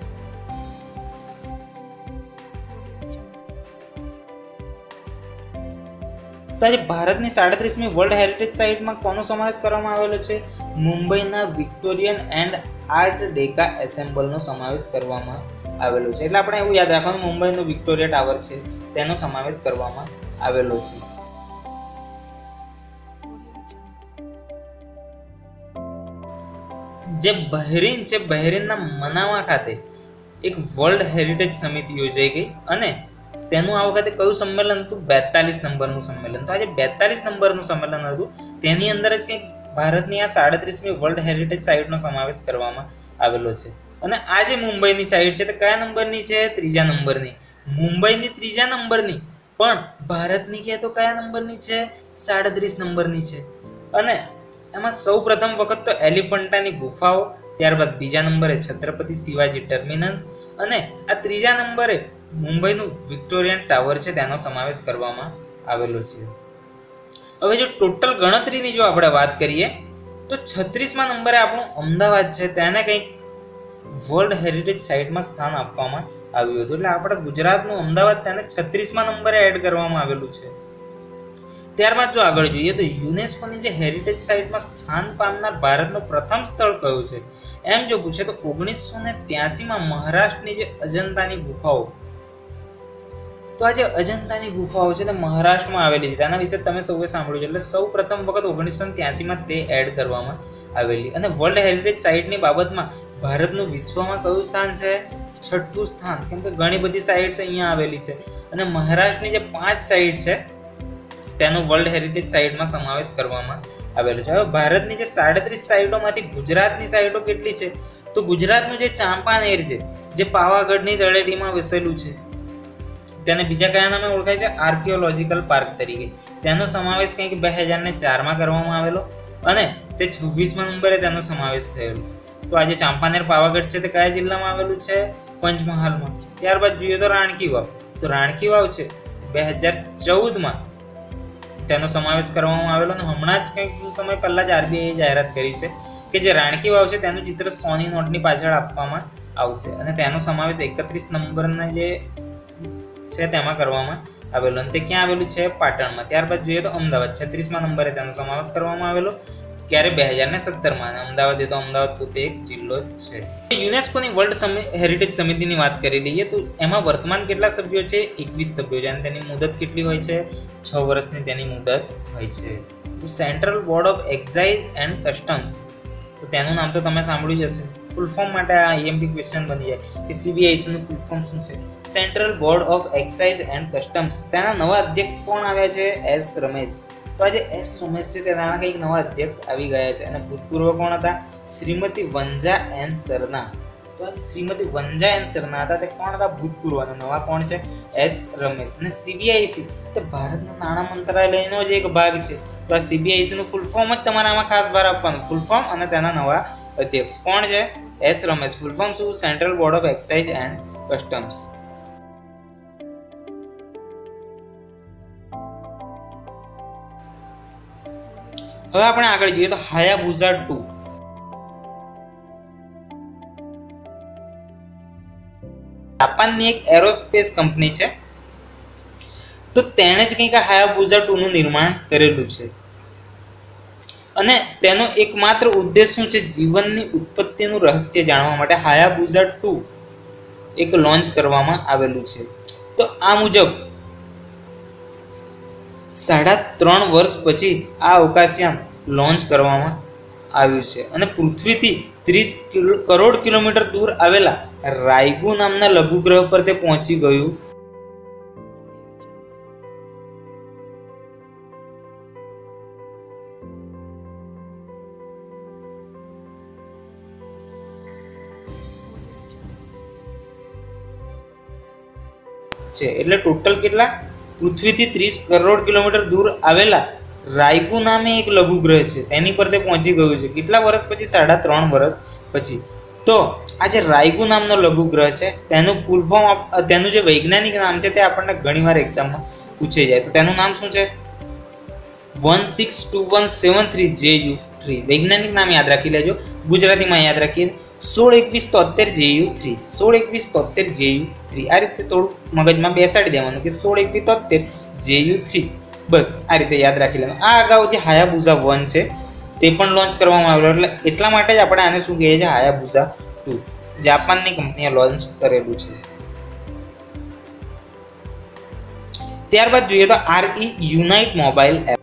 તો આજે ભારતની સાડત્રીસમી વર્લ્ડ હેરિટેજ સાઇટમાં કોનો સમાવેશ કરવામાં આવેલો છે? મુંબઈના વિક્ટોરિયન એન્ડ આર્ટ ડેકા એસેમ્બલનો સમાવેશ કરવામાં આવેલો છે. એટલે આપણે એવું યાદ રાખવાનું મુંબઈનું વિક્ટોરિયા ટાવર છે તેનો સમાવેશ કરવામાં આવેલો છે. જે બહેરીન છે, બહેરીનના મનાવા ખાતે એક વર્લ્ડ હેરિટેજ સમિતિ યોજાઈ ગઈ અને તેનું આ વખતે કયું સંમેલન હતું? બેતાલીસ નંબરનું સંમેલન. તો આજે બેતાલીસ નંબરનું સંમેલન હતું. તેની અંદર જ કંઈક ભારતની આ સાડત્રીસમી વર્લ્ડ હેરિટેજ સાઇટનો સમાવેશ કરવામાં આવેલો છે. અને આ જે મુંબઈની સાઇટ છે તે કયા નંબરની છે? ત્રીજા નંબરની. મુંબઈની ત્રીજા નંબરની, પણ ભારતની કહે તો કયા નંબરની છે? સાડત્રીસ નંબરની છે. અને એમાં સૌ પ્રથમ વખત તો એલિફન્ટાની ગુફાઓ, ત્યારબાદ બીજા નંબરે છત્રપતિ શિવાજી ટર્મિનસ અને આ ત્રીજા નંબરે મુંબઈનું વિક્ટોરિયન ટાવર છે તેનો સમાવેશ કરવામાં આવેલો છે. હવે જો ટોટલ ગણતરીની જો આપણે વાત કરીએ તો છત્રીસમાં નંબરે આપણું અમદાવાદ છે તેને કંઈક વર્લ્ડ હેરિટેજ સાઇટમાં સ્થાન આપવામાં આવ્યું હતું. એટલે આપણા ગુજરાતનું અમદાવાદ તેને છત્રીસમાં નંબરે એડ કરવામાં આવેલું છે. ત્યારબાદ જો આગળ જોઈએ તો યુનેસ્કોની જે હેરિટેજ સાઇટમાં સ્થાન પામનાર ભારતનું પ્રથમ સ્થળ કયું છે એમ જો પૂછે તો ઓગણીસો ને ત્યાસીમાં મહારાષ્ટ્રની જે અજંતાની ગુફાઓ. તો આ જે અજંતાની ગુફાઓ છે તે મહારાષ્ટ્રમાં આવેલી છે. તેના વિશે તમે સૌએ સાંભળ્યું છે. એટલે સૌ પ્રથમ વખત ઓગણીસો ને ત્યાસીમાં તે એડ કરવામાં આવેલી. અને વર્લ્ડ હેરિટેજ સાઇટની બાબતમાં ભારતનું વિશ્વમાં કયું સ્થાન છે? છઠ્ઠું સ્થાન. કેમ કે ઘણી બધી સાઇટ્સ અહીંયા આવેલી છે અને મહારાષ્ટ્રની જે પાંચ સાઇટ છે તેનો વર્લ્ડ હેરિટેજ સાઇટમાં સમાવેશ કરવામાં આવેલો છે. હવે ભારતની જે સાડત્રીસ સાઇટોમાંથી ગુજરાતની સાઇટો કેટલી છે? તો ગુજરાતનું જે ચાંપાનેર છે જે પાવાગઢની તળેટીમાં વસેલું છે તેને બીજા કયા નામે ઓળખાય છે? આર્કિયોલોજીકલ પાર્ક તરીકે. તેનો સમાવેશ કંઈક બે હજાર ને ચારમાં કરવામાં આવેલો અને તે છવ્વીસમાં નંબરે તેનો સમાવેશ થયેલો. તો આજે ચાંપાનેર પાવાગઢ છે તે કયા જિલ્લામાં આવેલું છે? પંચમહાલમાં. ત્યારબાદ જોઈએ તો રાણકી વાવ. તો રાણકી વાવ છે બે હજાર ચૌદમાં તેનો સમાવેશ કરવામાં આવેલો અને હમણાં જ કંઈક સમય પહેલા જ આરબીઆઈએ જાહેરાત કરી છે કે જે રાણકી વાવ છે તેનું ચિત્ર સોની નોટની પાછળ આપવામાં આવશે અને તેનો સમાવેશ એકત્રીસ નંબરના જે છે તેમાં કરવામાં આવેલો અને તે ક્યાં આવેલું છે? પાટણમાં. ત્યારબાદ જોઈએ તો અમદાવાદ છત્રીસમાં નંબરે તેનો સમાવેશ કરવામાં આવેલો. ક્યારે? બે હજાર ને સત્તરમાં. અને અમદાવાદ એ તો અમદાવાદ પોતે એક જિલ્લો જ છે. યુનેસ્કોની વર્લ્ડ હેરિટેજ સમિતિની વાત કરી લઈએ તો એમાં વર્તમાન કેટલા સભ્યો છે? એકવીસ સભ્યો છે અને તેની મુદત કેટલી હોય છે? છ વર્ષની તેની મુદત હોય છે. તો central board of excise and customs, તો તેનું નામ તો તમે સાંભળ્યું જ હશે. ફૂલ ફોર્મ માટે આ આઈએમપી ક્વેશ્ચન બની જાય કે સીબીઆઈસી નું ફૂલ ફોર્મ શું છે? Central board of excise and customs. તેના નવા અધ્યક્ષ કોણ આવ્યા છે? એસ રમેશ. તો આજે એસ રમેશ છે તેના કંઈક નવા અધ્યક્ષ આવી ગયા છે અને ભૂતપૂર્વ કોણ હતા? શ્રીમતી વંજા એન સરના. તો આજે શ્રીમતી વંજા એન સરના હતા તે કોણ હતા? ભૂતપૂર્વ. અને નવા કોણ છે? એસ રમેશ. અને સીબીઆઈસી તે ભારતના નાણાં મંત્રાલયનો જ એક ભાગ છે. તો આ સીબીઆઈસી નું ફૂલ ફોર્મ જ તમારે આમાં ખાસ ભાર આપવાનું. ફૂલ ફોર્મ અને તેના નવા અધ્યક્ષ કોણ છે? એસ રમેશ. ફૂલ ફોર્મ શું? Central board of excise and customs. હવે આપણે આગળ જોઈએ તો હાયાબુઝા ટુ. જાપાનની એક એરોસ્પેસ કંપની છે તો તેણે જ કંઈક હાયાબુઝા ટુ નું નિર્માણ કરેલું છે અને તેનો એકમાત્ર ઉદ્દેશ શું છે? જીવનની ઉત્પત્તિનું રહસ્ય જાણવા માટે હાયાબુઝા ટુ એક લોન્ચ કરવામાં આવેલું છે. તો આ મુજબ સાડા ત્રણ વર્ષ પછી આ અવકાશયાન લોન્ચ કરવામાં આવ્યું છે અને પૃથ્વીથી ત્રીસ કરોડ કિલોમીટર દૂર આવેલા રાયગુ નામના લઘુગ્રહ પર તે પહોંચી ગયું છે. એટલે ટોટલ કેટલા? પૃથ્વીથી ત્રીસ કરોડ કિલોમીટર દૂર આવેલા રાયગુ નામે એક લઘુગ્રહ છે તેની પર તે પહોંચી ગયું છે. કેટલા વર્ષ પછી? સાડા ત્રણ વર્ષ પછી. તો આ જે રાયગુ નામનો લઘુગ્રહ છે તેનું ફૂલ ફોર્મ, તેનું જે વૈજ્ઞાનિક નામ છે તે આપણને ઘણીવાર એક્ઝામમાં પૂછાઈ જાય. તો તેનું નામ શું છે? One six two one seven three J U three. વૈજ્ઞાનિક નામ યાદ રાખી લેજો, ગુજરાતીમાં યાદ રાખીએ સોળ એકવીસ તોતેર જે યુ થ્રી. સોળ એકવીસ તોતેર જે યુ થ્રી. આ રીતે થોડું મગજમાં બેસાડી દેવાનું કે સોળ એકવીસ તોતેર જે યુ થ્રી. બસ આ રીતે યાદ રાખી લેવાનું. આ અગાઉથી હાયાબુઝા વન છે તે પણ લોન્ચ કરવામાં આવેલો, એટલે એટલા માટે જ આપણે આને શું કહીએ છીએ? Hayabusa two. જાપાનની કંપનીએ લોન્ચ કરેલું છે. ત્યારબાદ જોઈએ તો reunite mobile app.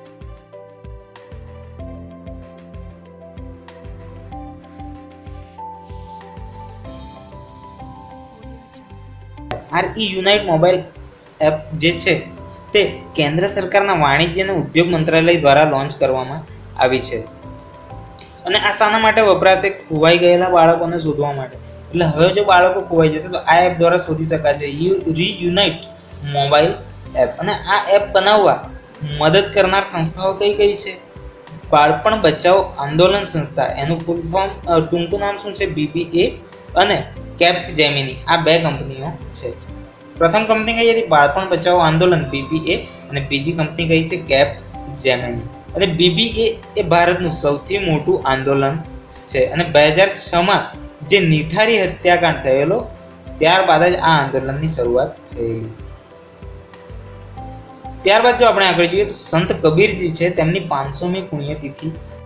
Reunite mobile app જે છે તે કેન્દ્ર સરકારના વાણિજ્ય અને ઉદ્યોગ મંત્રાલય દ્વારા લોન્ચ કરવામાં આવી છે અને આ શાના માટે વપરાશે? ખોવાઈ ગયેલા બાળકોને શોધવા માટે. એટલે હવે જો બાળકો ખોવાઈ જશે તો આ એપ દ્વારા શોધી શકાશે. Reunite mobile app. અને આ એપ બનાવવા મદદ કરનાર સંસ્થાઓ કઈ કઈ છે? બાળપણ બચાવો આંદોલન સંસ્થા, એનું ફૂલ ફોર્મ ટૂંકું નામ શું છે? બીબીએ, અને કેપ જેમિની. આ બે કંપનીઓ છે. પ્રથમ કંપની કઈ હતી? બાળપણ બચાવો આંદોલન બીબીએ, અને બીજી કંપની કઈ છે? Capgemini. અને બીબીએ એ ભારતનું સૌથી મોટું આંદોલન છે અને બે હજાર છ માં જે નિઠારી હત્યાકાંડ થયેલો ત્યારબાદ જ આ આંદોલનની શરૂઆત થયેલી. ત્યારબાદ જો આપણે આગળ જોઈએ તો સંત કબીરજી છે તેમની પાંચસોમી પુણ્યતિથિ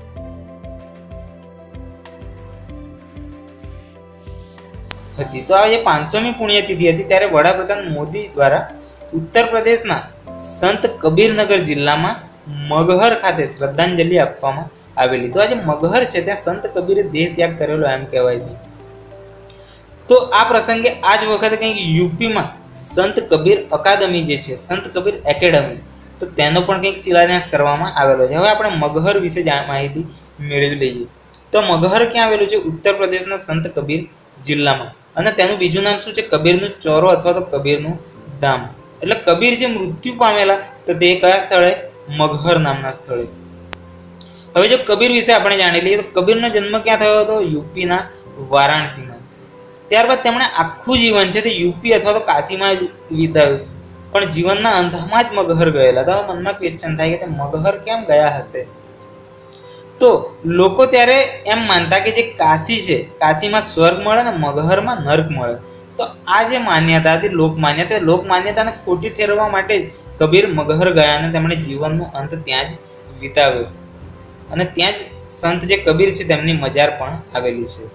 હતી. તો આ જે પાંચસોમી પુણ્યતિથિ હતી ત્યારે વડાપ્રધાન મોદી દ્વારા ઉત્તર પ્રદેશના સંત કબીરનગર જિલ્લામાં મગહર ખાતે શ્રદ્ધાંજલિ આપવામાં આવેલી. તો આ જે મગહર છે ત્યાં સંત કબીરે દેહ ત્યાગ કરેલો એમ કહેવાય છે. તો આ પ્રસંગે આ જ વખતે કંઈક યુપીમાં સંત કબીર અકાદમી જે છે, સંત કબીર એકેડમી, તો તેનો પણ કંઈક શિલાન્યાસ કરવામાં આવેલો છે. હવે આપણે મગહર વિશે માહિતી મેળવી લઈએ. તો મગહર ક્યાં આવેલું છે? ઉત્તર પ્રદેશના સંત કબીર જિલ્લામાં. અને તેનું બીજું નામ શું છે? કબીરનું ચોરો અથવા તો કબીરનું ધામ. એટલે કબીર જે મૃત્યુ પામેલા તો તે કયા સ્થળે? મગહર નામના સ્થળે. હવે જો કબીર વિશે આપણે જાણી લઈએ તો કબીરનો જન્મ ક્યાં થયો હતો? યુપીના વારાણસીમાં. ત્યારબાદ તેમણે આખું જીવન છે તે યુપી અથવા તો કાશીમાં વિતાવ્યું, પણ જીવનના અંતમાં જ મગહર ગયેલા. તો મનમાં ક્વેશ્ચન થાય કે મગહર કેમ ગયા હશે? તો લોકો ત્યારે એમ માનતા કે જે કાશી છે, કાશીમાં સ્વર્ગ મળે ને મગહરમાં નર્ક મળે. તો આ જે માન્યતા હતી લોકમાન્યતા, લોકમાન્યતાને ખોટી ઠેરવવા માટે કબીર મગહર ગયા અને તેમણે જીવનનો અંત ત્યાં જ વિતાવ્યો. અને ત્યાં જ સંત જે કબીર છે તેમની મજાર પણ આવેલી છે.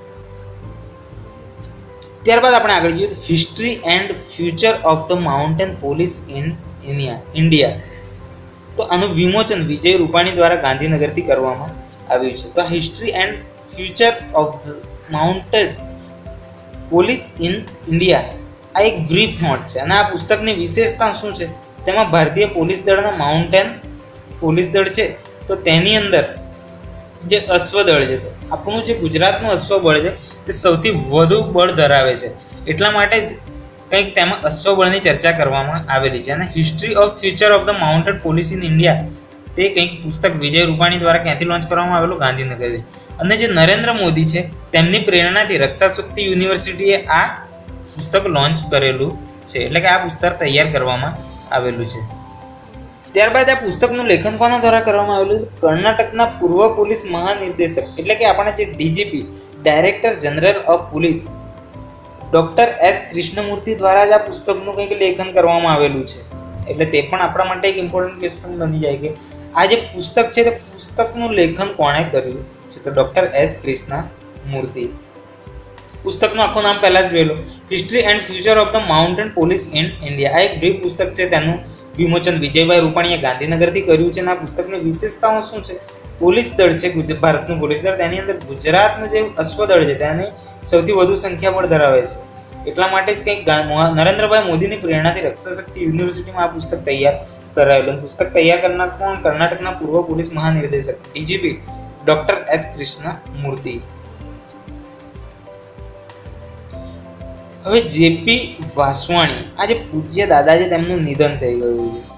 ત્યારબાદ આપણે આગળ જોઈએ history and future of the mountain police in India India તો આનું વિમોચન વિજય રૂપાણી દ્વારા ગાંધીનગરથી કરવામાં આવ્યું છે. તો history and future of the mountain police in India આ એક બ્રીફ નોટ છે અને આ પુસ્તકની વિશેષતા શું છે? તેમાં ભારતીય પોલીસ દળના માઉન્ટેન પોલીસ દળ છે તો તેની અંદર જે અશ્વદળ છે, તો આપણું જે ગુજરાતનું અશ્વબળ છે તે સૌથી વધુ બળ ધરાવે છે, એટલા માટે જ કંઈક તેમાં અશ્વબળની ચર્ચા કરવામાં આવેલી છે. અને history of future of the mounted police in India તે કંઈક પુસ્તક વિજય રૂપાણી દ્વારા ક્યાંથી લોન્ચ કરવામાં આવેલું? ગાંધીનગરથી. અને જે નરેન્દ્ર મોદી છે તેમની પ્રેરણાથી રક્ષા શક્તિ યુનિવર્સિટીએ આ પુસ્તક લોન્ચ કરેલું છે, એટલે કે આ પુસ્તક તૈયાર કરવામાં આવેલું છે. ત્યારબાદ આ પુસ્તકનું લેખન કોના દ્વારા કરવામાં આવેલું? કર્ણાટકના પૂર્વ પોલીસ મહાનિર્દેશક એટલે કે આપણા જે DGP director general of police doctor S Krishnamurthy દ્વારા જ આ પુસ્તકનું કંઈક લેખન કરવામાં આવેલું છે. એટલે તે પણ આપણા માટે એક ઇમ્પોર્ટન્ટ ક્વેશ્ચન બની જાય કે આ જે પુસ્તક છે તે પુસ્તકનું લેખન કોણે કર્યું છે? તો ડોક્ટર એસ કૃષ્ણમૂર્તિ. પુસ્તકનું આખું નામ પહેલા જ જોઈ લો, history and future of the mountain police in India. આ એક બ્રીફ પુસ્તક છે, તેનું વિમોચન વિજયભાઈ રૂપાણીએ ગાંધીનગરથી કર્યું છે. અને આ પુસ્તકની વિશેષતાઓ શું છે? પોલીસ દળ છે ભારતનું પોલીસ દળ, તેની અંદર ગુજરાતનું જે અશ્વદળ છે તેની સૌથી વધુ સંખ્યા પણ ધરાવે છે. એટલા માટે જ કંઈક નરેન્દ્રભાઈ મોદીની પ્રેરણાથી રક્ષા શક્તિ યુનિવર્સિટીમાં આ પુસ્તક તૈયાર કરાયેલું. પુસ્તક તૈયાર કરનાર કોણ? કર્ણાટકના પૂર્વ પોલીસ મહાનિર્દેશક ડીજીપી ડોક્ટર એસ કૃષ્ણ મૂર્તિ. હવે જેપી વાસવાણી, આ જે પૂજ્ય દાદા છે તેમનું નિધન થઈ ગયું છે.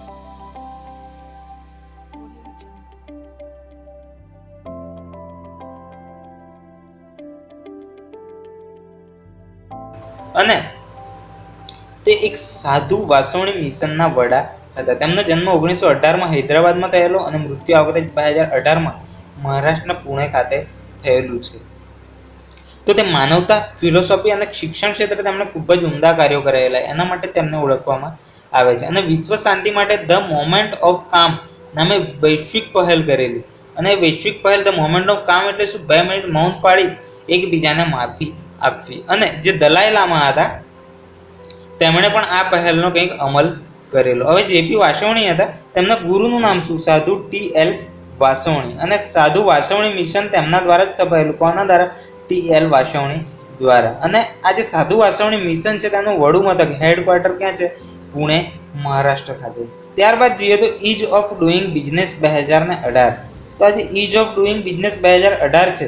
અને તે એક સાધુ વાસવણી મિશનના વડા હતા. તેમનો જન્મ ઓગણીસો અઢારમાં હૈદરાબાદમાં થયેલો અને મૃત્યુ આ વખતે બે હજાર અઢારમાં મહારાષ્ટ્રના પુણે ખાતે થયેલું છે. તો તે માનવતા, ફિલોસોફી અને શિક્ષણ ક્ષેત્રે તેમણે ખૂબ જ ઉમદા કાર્યો કરેલા, એના માટે તેમને ઓળખવામાં આવે છે. અને વિશ્વ શાંતિ માટે ધ મોમેન્ટ ઓફ કામ નામે વૈશ્વિક પહેલ કરેલી. અને વૈશ્વિક પહેલ ધ મોમેન્ટ ઓફ કામ એટલે શું? બે મિનિટ મૌન પાડી એકબીજાને માફી આપવી. અને જે દલાઈ લામા હતા તેમણે પણ આ પહેલનો કંઈક અમલ કરેલો. હવે જેપી વાસવણી હતા, તેમના ગુરુનું નામ શું? સાધુ ટી એલ વાસવણી. અને સાધુ વાસવણી મિશન તેમના દ્વારા જ થયેલું. કોના દ્વારા? ટી એલ વાસવણી દ્વારા. અને આ જે સાધુ વાસવણી મિશન છે તેનું વડું મથક, હેડક્વાર્ટર ક્યાં છે? પુણે, મહારાષ્ટ્ર ખાતે. ત્યારબાદ જોઈએ તો ઇઝ ઓફ ડુઈંગ બિઝનેસ બે હજાર ને અઢાર. તો આ જે ઇઝ ઓફ ડુઈંગ બિઝનેસ બે હજાર અઢાર છે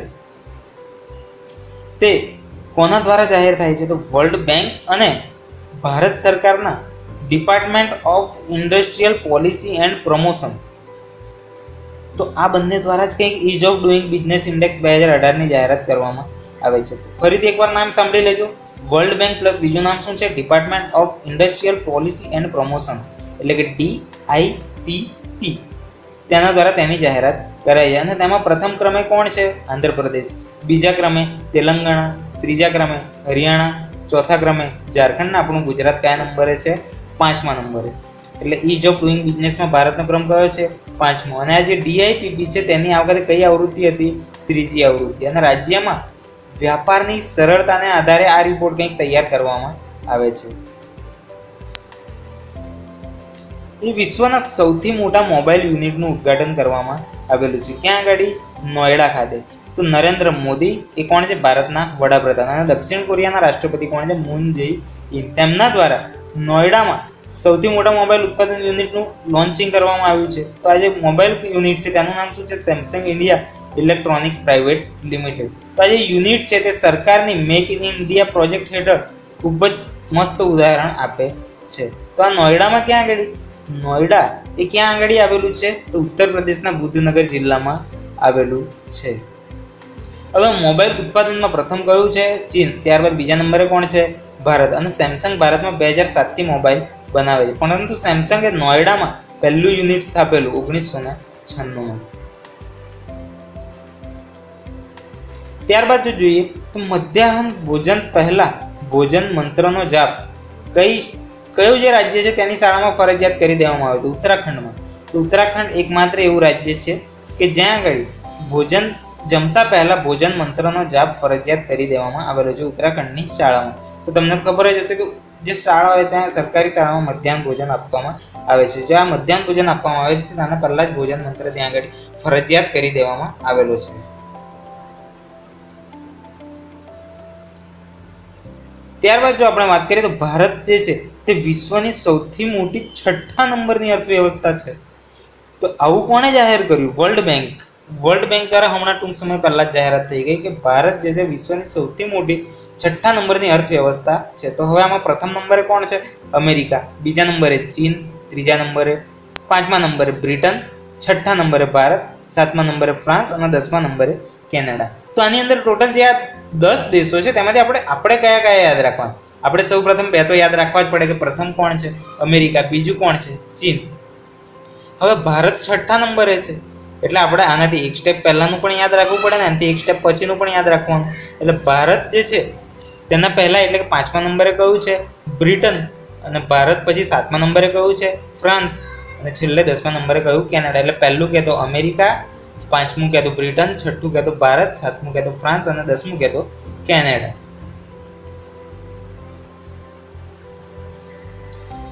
તે કોના દ્વારા જાહેર થાય છે? તો વર્લ્ડ બેંક અને ભારત સરકારના department of industrial policy and promotion. તો આ બંને દ્વારા જ કંઈક ease of doing business index બે હજાર અઢારની જાહેરાત કરવામાં આવે છે. ફરીથી એકવાર નામ સાંભળી લેજો. વર્લ્ડ બેંક પ્લસ બીજું નામ શું છે? Department of industrial policy and promotion, એટલે કે ડી આઈ પી પી. તેના દ્વારા તેની જાહેરાત કરાઈ છે. અને તેમાં પ્રથમ ક્રમે કોણ છે? આંધ્રપ્રદેશ. બીજા ક્રમે તેલંગાણા. ત્રીજા ક્રમે હરિયાણા. ચોથા ક્રમે ઝારખંડ. આપણું ગુજરાત કયા નંબરે છે? પાંચમા નંબરે. એટલે ઇઝ ઓફ ડુઈંગ બિઝનેસમાં ભારતનો ક્રમ કયો છે? પાંચમો. અને આ જે ડીઆઈપીપી છે તેની આ વખતે કઈ આવૃત્તિ હતી? ત્રીજી આવૃત્તિ. અને રાજ્યમાં વ્યાપારની સરળતાને આધારે આ રિપોર્ટ કંઈક તૈયાર કરવામાં આવે છે. એ વિશ્વના સૌથી મોટા મોબાઈલ યુનિટનું ઉદ્ઘાટન કરવામાં આવેલું છે. ક્યાં આગળ? નોઈડા ખાતે. તો નરેન્દ્ર મોદી એ કોણ છે? ભારતના વડાપ્રધાન. અને દક્ષિણ કોરિયાના રાષ્ટ્રપતિ કોણ છે? મૂન જે ઇન. તેમના દ્વારા નોઈડામાં સૌથી મોટા મોબાઈલ ઉત્પાદન યુનિટનું લોન્ચિંગ કરવામાં આવ્યું છે. તો આ જે મોબાઈલ યુનિટ છે તેનું નામ શું છે? Samsung India electronic private limited. તો આ જે યુનિટ છે તે સરકારની મેક ઇન ઇન્ડિયા પ્રોજેક્ટ હેઠળ ખૂબ જ મસ્ત ઉદાહરણ આપે છે. તો આ નોઈડામાં ક્યાં આગળ? નોઈડા એ ક્યાં આગળ આવેલું છે? તો ઉત્તર પ્રદેશના બુદ્ધનગર જિલ્લામાં આવેલું છે. હવે મોબાઈલ ઉત્પાદનમાં પ્રથમ કયું છે? ચીન. ત્યારબાદ બીજા નંબરે કોણ છે? ભારત. અને સેમસંગ ભારતમાં બે હજાર સાતથી મોબાઈલ બનાવે છે. પરંતુ સેમસંગે નોઈડામાં પહેલું યુનિટ સ્થાપેલું ઓગણીસો ને છન્નુંમાં. ત્યારબાદ જો જોઈએ તો મધ્યાહન ભોજન પહેલા ભોજન મંત્રનો જાપ કઈ કયું જે રાજ્ય છે તેની શાળામાં ફરજિયાત કરી દેવામાં આવ્યું હતું? ઉત્તરાખંડમાં. તો ઉત્તરાખંડ એકમાત્ર એવું રાજ્ય છે કે જ્યાં આગળ ભોજન જમતા પહેલા ભોજન મંત્રનો જાપ ફરજિયાત કરી દેવામાં આવેલો છે ઉત્તરાખંડની શાળામાં. તો તમને ખબર જ હશે કે જે શાળા હોય ત્યાં સરકારી શાળામાં મધ્યાહન ભોજન આપવામાં આવે છે. જો આ મધ્યાહન ભોજન આપવામાં આવે છે તેના પહેલા જ ભોજન મંત્ર ત્યાં આગળ ફરજિયાત કરી દેવામાં આવેલો છે. ત્યારબાદ જો આપણે વાત કરીએ તો ભારત જે છે તે વિશ્વની સૌથી મોટી છઠ્ઠા નંબરની અર્થવ્યવસ્થા છે. તો આવું કોણે જાહેર કર્યું? World bank. વર્લ્ડ બેંક દ્વારા હમણાં ટૂંક સમય પહેલા જ જાહેરાત થઈ ગઈ કે ભારત જે છે વિશ્વની સૌથી મોટી છઠ્ઠા નંબરની અર્થવ્યવસ્થા છે. તો હવે આમાં પ્રથમ નંબરે કોણ છે? અમેરિકા. બીજા નંબરે ચીન. ત્રીજા નંબરે, પાંચમા નંબરે બ્રિટન. છઠ્ઠા નંબરે ભારત. સાતમા નંબરે ફ્રાન્સ અને દસમા નંબરે કેનેડા. તો આની અંદર ટોટલ જે આ દસ દેશો છે તેમાંથી આપણે આપણે કયા કયા યાદ રાખવાના? આપણે સૌ પ્રથમ બે તો યાદ રાખવા જ પડે કે પ્રથમ કોણ છે? અમેરિકા. બીજું કોણ છે? ચીન. હવે ભારત છઠ્ઠા નંબરે છે એટલે આપણે આનાથી એક સ્ટેપ પહેલાનું પણ યાદ રાખવું પડે ને આનાથી એક સ્ટેપ પછીનું પણ યાદ રાખવાનું. એટલે ભારત જે છે તેના પહેલા એટલે કે પાંચમા નંબરે કયું છે? બ્રિટન. અને ભારત પછી સાતમા નંબરે કયું છે? ફ્રાન્સ. અને છેલ્લે દસમા નંબરે કયું? કેનેડા. એટલે પહેલું કહેતો અમેરિકા, પાંચમું કહેતો બ્રિટન, છઠ્ઠું કહેતો ભારત, સાતમું કહેતો ફ્રાન્સ અને દસમું કહેતો કેનેડા.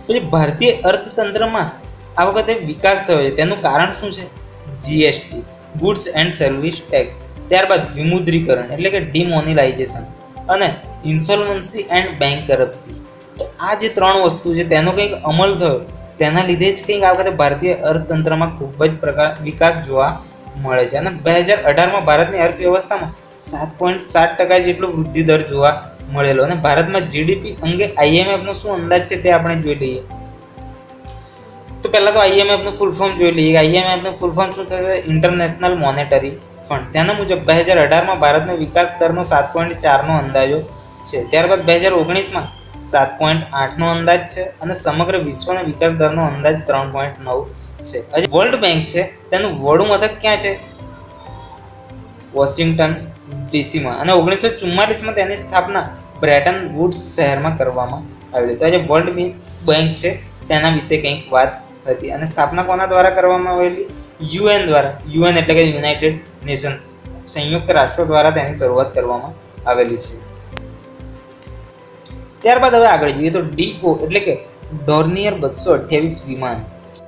પછી ભારતીય અર્થતંત્રમાં આ વખતે વિકાસ થયો છે, તેનું કારણ શું છે? GST, goods and service tax. ત્યારબાદ વિમુદ્રીકરણ એટલે કે ડિમોનિલાઇઝેશન અને ઇન્સોલ્વન્સી એન્ડ બેન્કરપ્સી. તો આ જે ત્રણ વસ્તુ છે તેનો કંઈક અમલ થયો, તેના લીધે જ કંઈક આ વખતે ભારતીય અર્થતંત્રમાં ખૂબ જ પ્રકાર વિકાસ જોવા મળે છે. અને બે હજાર અઢારમાં ભારતની અર્થવ્યવસ્થામાં સાત પોઈન્ટ સાત ટકા જેટલો વૃદ્ધિ દર જોવા મળેલો. અને ભારતમાં જીડીપી અંગે આઈએમએફનો શું અંદાજ છે તે આપણે જોઈ લઈએ. તો પહેલા તો આઈએમએફનું ફૂલ ફોર્મ જોઈ લઈએ. આઈએમએફનું ફૂલ ફોર્મ શું થશે? International monetary fund. તેના મુજબ બે હજાર અઢારમાં ભારતનો વિકાસ દરનો સાત પોઈન્ટ ચારનો અંદાજો છે. ત્યારબાદ બે હજાર ઓગણીસમાં સાત પોઈન્ટ આઠનો અંદાજ છે અને સમગ્ર વિશ્વના વિકાસ દરનો અંદાજ ત્રણ પોઈન્ટ નવ છે. વર્લ્ડ બેંક છે તેનું વડું મથક ક્યાં છે? વોશિંગ્ટન ડીસીમાં. અને ઓગણીસો ચુમ્માલીસમાં તેની સ્થાપના બ્રેટન વુડ્સ શહેરમાં કરવામાં આવેલી. તો આજે વર્લ્ડ બેંક છે તેના વિશે કંઈક વાત હતી. અને સ્થાપના કોના દ્વારા કરવામાં આવેલી? યુએન દ્વારા. યુએન એટલે કે યુનાઇટેડ નેશન્સ, સંયુક્ત રાષ્ટ્રો દ્વારા તેની શરૂઆત કરવામાં આવેલી છે. ત્યારબાદ હવે આગળ જોઈએ તો ડીઓ એટલે કે ડોર્નિયર બસો અઠ્યાવીસ વિમાન.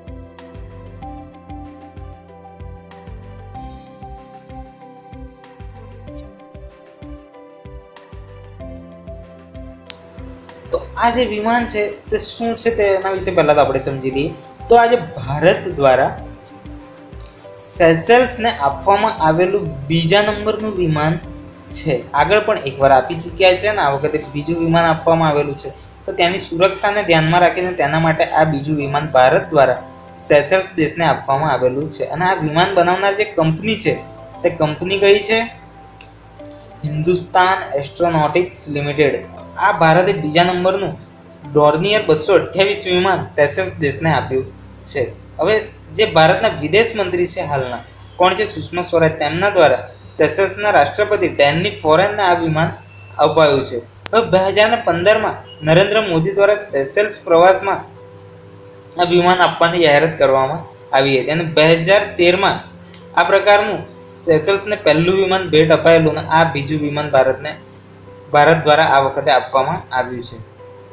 તો આ જે વિમાન છે તે શું છે તેના વિશે પહેલા તો આપણે સમજી લઈએ. તો આજે ભારત દ્વારા સેશેલ્સને આપવામાં આવેલું બીજા નંબરનું વિમાન છે. આગળ પણ એકવાર આપી ચૂક્યા છે અને આ વખતે બીજું વિમાન આપવામાં આવેલું છે. તો તેની સુરક્ષાને ધ્યાનમાં રાખીને તેના માટે આ બીજું વિમાન ભારત દ્વારા સેશેલ્સ દેશને આપવામાં આવેલું છે. અને આ વિમાન બનાવનાર જે કંપની છે તે કંપની કઈ છે? Hindustan astronautics limited. આ ભારતે બીજા નંબરનું ડોર્નિયર બસો અઠ્યાવીસ વિમાન સેશેલ્સ દેશને આપ્યું છે. હવે જે ભારતના વિદેશ મંત્રી છે હાલના, કોણ છે? સુષ્મા સ્વરાજ. તેમના દ્વારા સેશેલ્સના રાષ્ટ્રપતિ ડેની ફોરેનને આ વિમાન અપાયું છે. હવે બે હજાર ને પંદરમાં નરેન્દ્ર મોદી દ્વારા સેશેલ્સ પ્રવાસમાં આ વિમાન આપવાની જાહેરાત કરવામાં આવી હતી. અને બે હજાર તેરમાં આ પ્રકારનું સેશેલ્સને પહેલું વિમાન ભેટ અપાયેલું અને આ બીજું વિમાન ભારતને ભારત દ્વારા આ વખતે આપવામાં આવ્યું છે.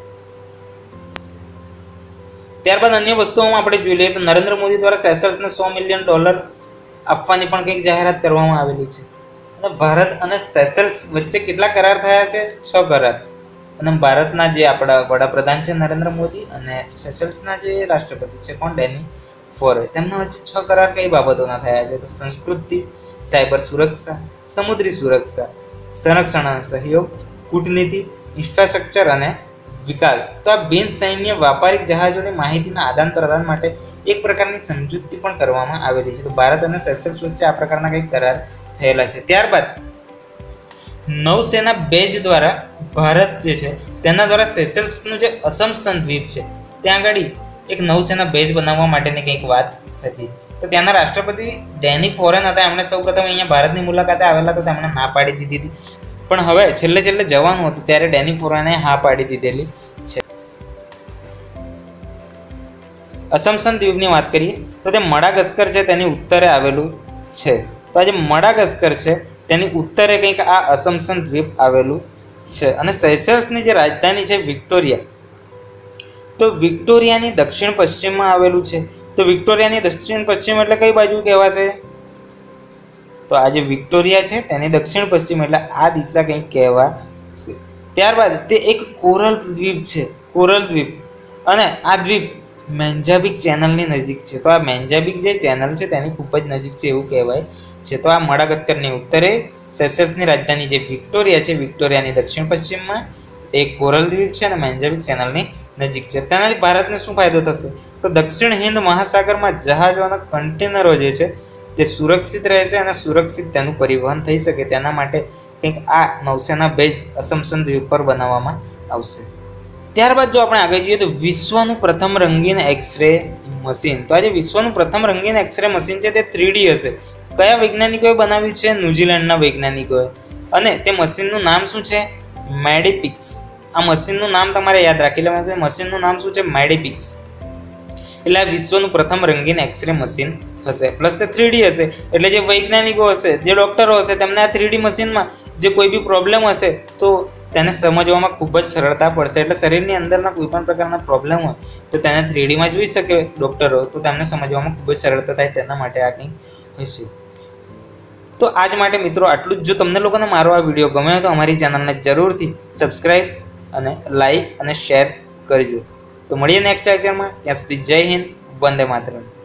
ત્યારબાદ અન્ય વસ્તુઓમાં આપણે જોઈ લઈએ તો નરેન્દ્ર મોદી દ્વારા સેશેલ્સને સો મિલિયન ડોલર આપવાની પણ કંઈક જાહેરાત કરવામાં આવેલી છે. અને ભારત અને સેશેલ્સ વચ્ચે કેટલા કરાર થયા છે? છ કરાર. અને ભારતના જે આપણા વડાપ્રધાન છે નરેન્દ્ર મોદી અને સેશેલ્સના જે રાષ્ટ્રપતિ છે કોણ? ડેની ફોરે. તેમના વચ્ચે છ કરાર કઈ બાબતોના થયા છે? તો સંસ્કૃતિ, સાયબર સુરક્ષા, સમુદ્રી સુરક્ષા, સંરક્ષણ અને સહયોગ, કૂટનીતિ, ઇન્ફ્રાસ્ટ્રક્ચર અને વિકાસ. તો આ બિન સૈન્ય વ્યાપારિક જહાજોની માહિતીના આદાન પ્રદાન માટે એક પ્રકારની સમજૂતી પણ કરવામાં આવેલી છે. તો ભારત અને સેશેલ્સ વચ્ચે આ પ્રકારના કંઈક કરાર થયેલા છે. ત્યારબાદ નૌસેના બેઝ દ્વારા ભારત જે છે તેના દ્વારા સેશેલ્સનું જે અસમ્પશન દ્વીપ છે ત્યાં આગળ એક નૌસેના બેઝ બનાવવા માટેની કંઈક વાત હતી. તો ત્યાંના રાષ્ટ્રપતિ ડેની ફોરેન હતા. એમણે સૌપ્રથમ અહીંયા ભારતની મુલાકાતે આવેલા તો તેમણે ના પાડી દીધી હતી. પણ હવે છેલ્લે છેલ્લે જવાનું હતું ત્યારે ડેની ફોરેને હા પાડી દીધેલી છે. અસમ્પશન દ્વીપની વાત કરીએ તો તે મડાગાસ્કર છે તેની ઉત્તરે આવેલું છે. તો આજે મડાગાસ્કર છે તેની ઉત્તરે કંઈક આ અસમ્પશન દ્વીપ આવેલું છે. અને સેશેલ્સની જે રાજધાની છે વિક્ટોરિયા, તો વિક્ટોરિયાની દક્ષિણ પશ્ચિમમાં આવેલું છે. તો વિક્ટોરિયાની દક્ષિણ પશ્ચિમ એટલે કઈ બાજુ કહેવાશે? તો આ જે વિક્ટોરિયા છે તેની દક્ષિણ પશ્ચિમ એટલે આ દિશા કંઈક કહેવાશે. ત્યારબાદ તે એક કોરલ દ્વીપ છે, કોરલ દ્વીપ. અને આ દ્વીપ મેન્જાબિક ચેનલની નજીક છે. તો આ મેન્જાબિક જે ચેનલ છે તેની ખૂબ જ નજીક છે એવું કહેવાય છે. તો આ મડાગાસ્કરની ઉત્તરે સેશેલ્સની રાજધાની જે વિક્ટોરિયા છે, વિક્ટોરિયાની દક્ષિણ પશ્ચિમમાં એક કોરલ દ્વીપ છે અને મેન્જાબિક ચેનલની નજીક છે. તેનાથી ભારતને શું ફાયદો થશે? તો દક્ષિણ હિન્દ મહાસાગરમાં જહાજો અને કન્ટેનરો જે છે તે સુરક્ષિત રહેશે અને સુરક્ષિત તેનું પરિવહન થઈ શકે તેના માટે કંઈક આ નૌસેના બેઝ અસમ્પશન દ્વીપ પર બનાવવામાં આવશે. ત્યારબાદ જો આપણે આગળ જોઈએ તો વિશ્વનું પ્રથમ રંગીન એક્સરે મશીન. તો આજે વિશ્વનું પ્રથમ રંગીન એક્સરે મશીન છે તે થ્રી ડી હશે. કયા વૈજ્ઞાનિકોએ બનાવ્યું છે? ન્યુઝીલેન્ડના વૈજ્ઞાનિકોએ. અને તે મશીનનું નામ શું છે? મેડિપિક્સ. આ મશીનનું નામ તમારે યાદ રાખી લેવાનું. મશીનનું નામ શું છે? મેડિપિક્સ. એટલે આ વિશ્વનું પ્રથમ રંગીન એક્સરે મશીન હશે. પ્લસ તે થ્રી ડી હશે એટલે જે વૈજ્ઞાનિકો હશે, જે ડોક્ટરો હશે, તેમને આ થ્રી ડી મશીનમાં જે કોઈ બી પ્રોબ્લેમ હશે તો તેને સમજવામાં ખૂબ જ સરળતા પડશે. એટલે શરીરની અંદરના કોઈ પણ પ્રકારના પ્રોબ્લેમ હોય તો તેને થ્રી ડીમાં જોઈ શકે ડૉક્ટરો, તો તેમને સમજવામાં ખૂબ જ સરળતા થાય તેના માટે આ કંઈ હશે. તો આજ માટે મિત્રો આટલું જ. જો તમને લોકોને મારો આ વિડીયો ગમ્યો તો અમારી ચેનલને જરૂરથી સબસ્ક્રાઈબ અને લાઈક અને શેર કરજો. તો મળીએ નેક્સ્ટ લેક્ચરમાં. ત્યાં સુધી જય હિન્દ, વંદે માતરમ.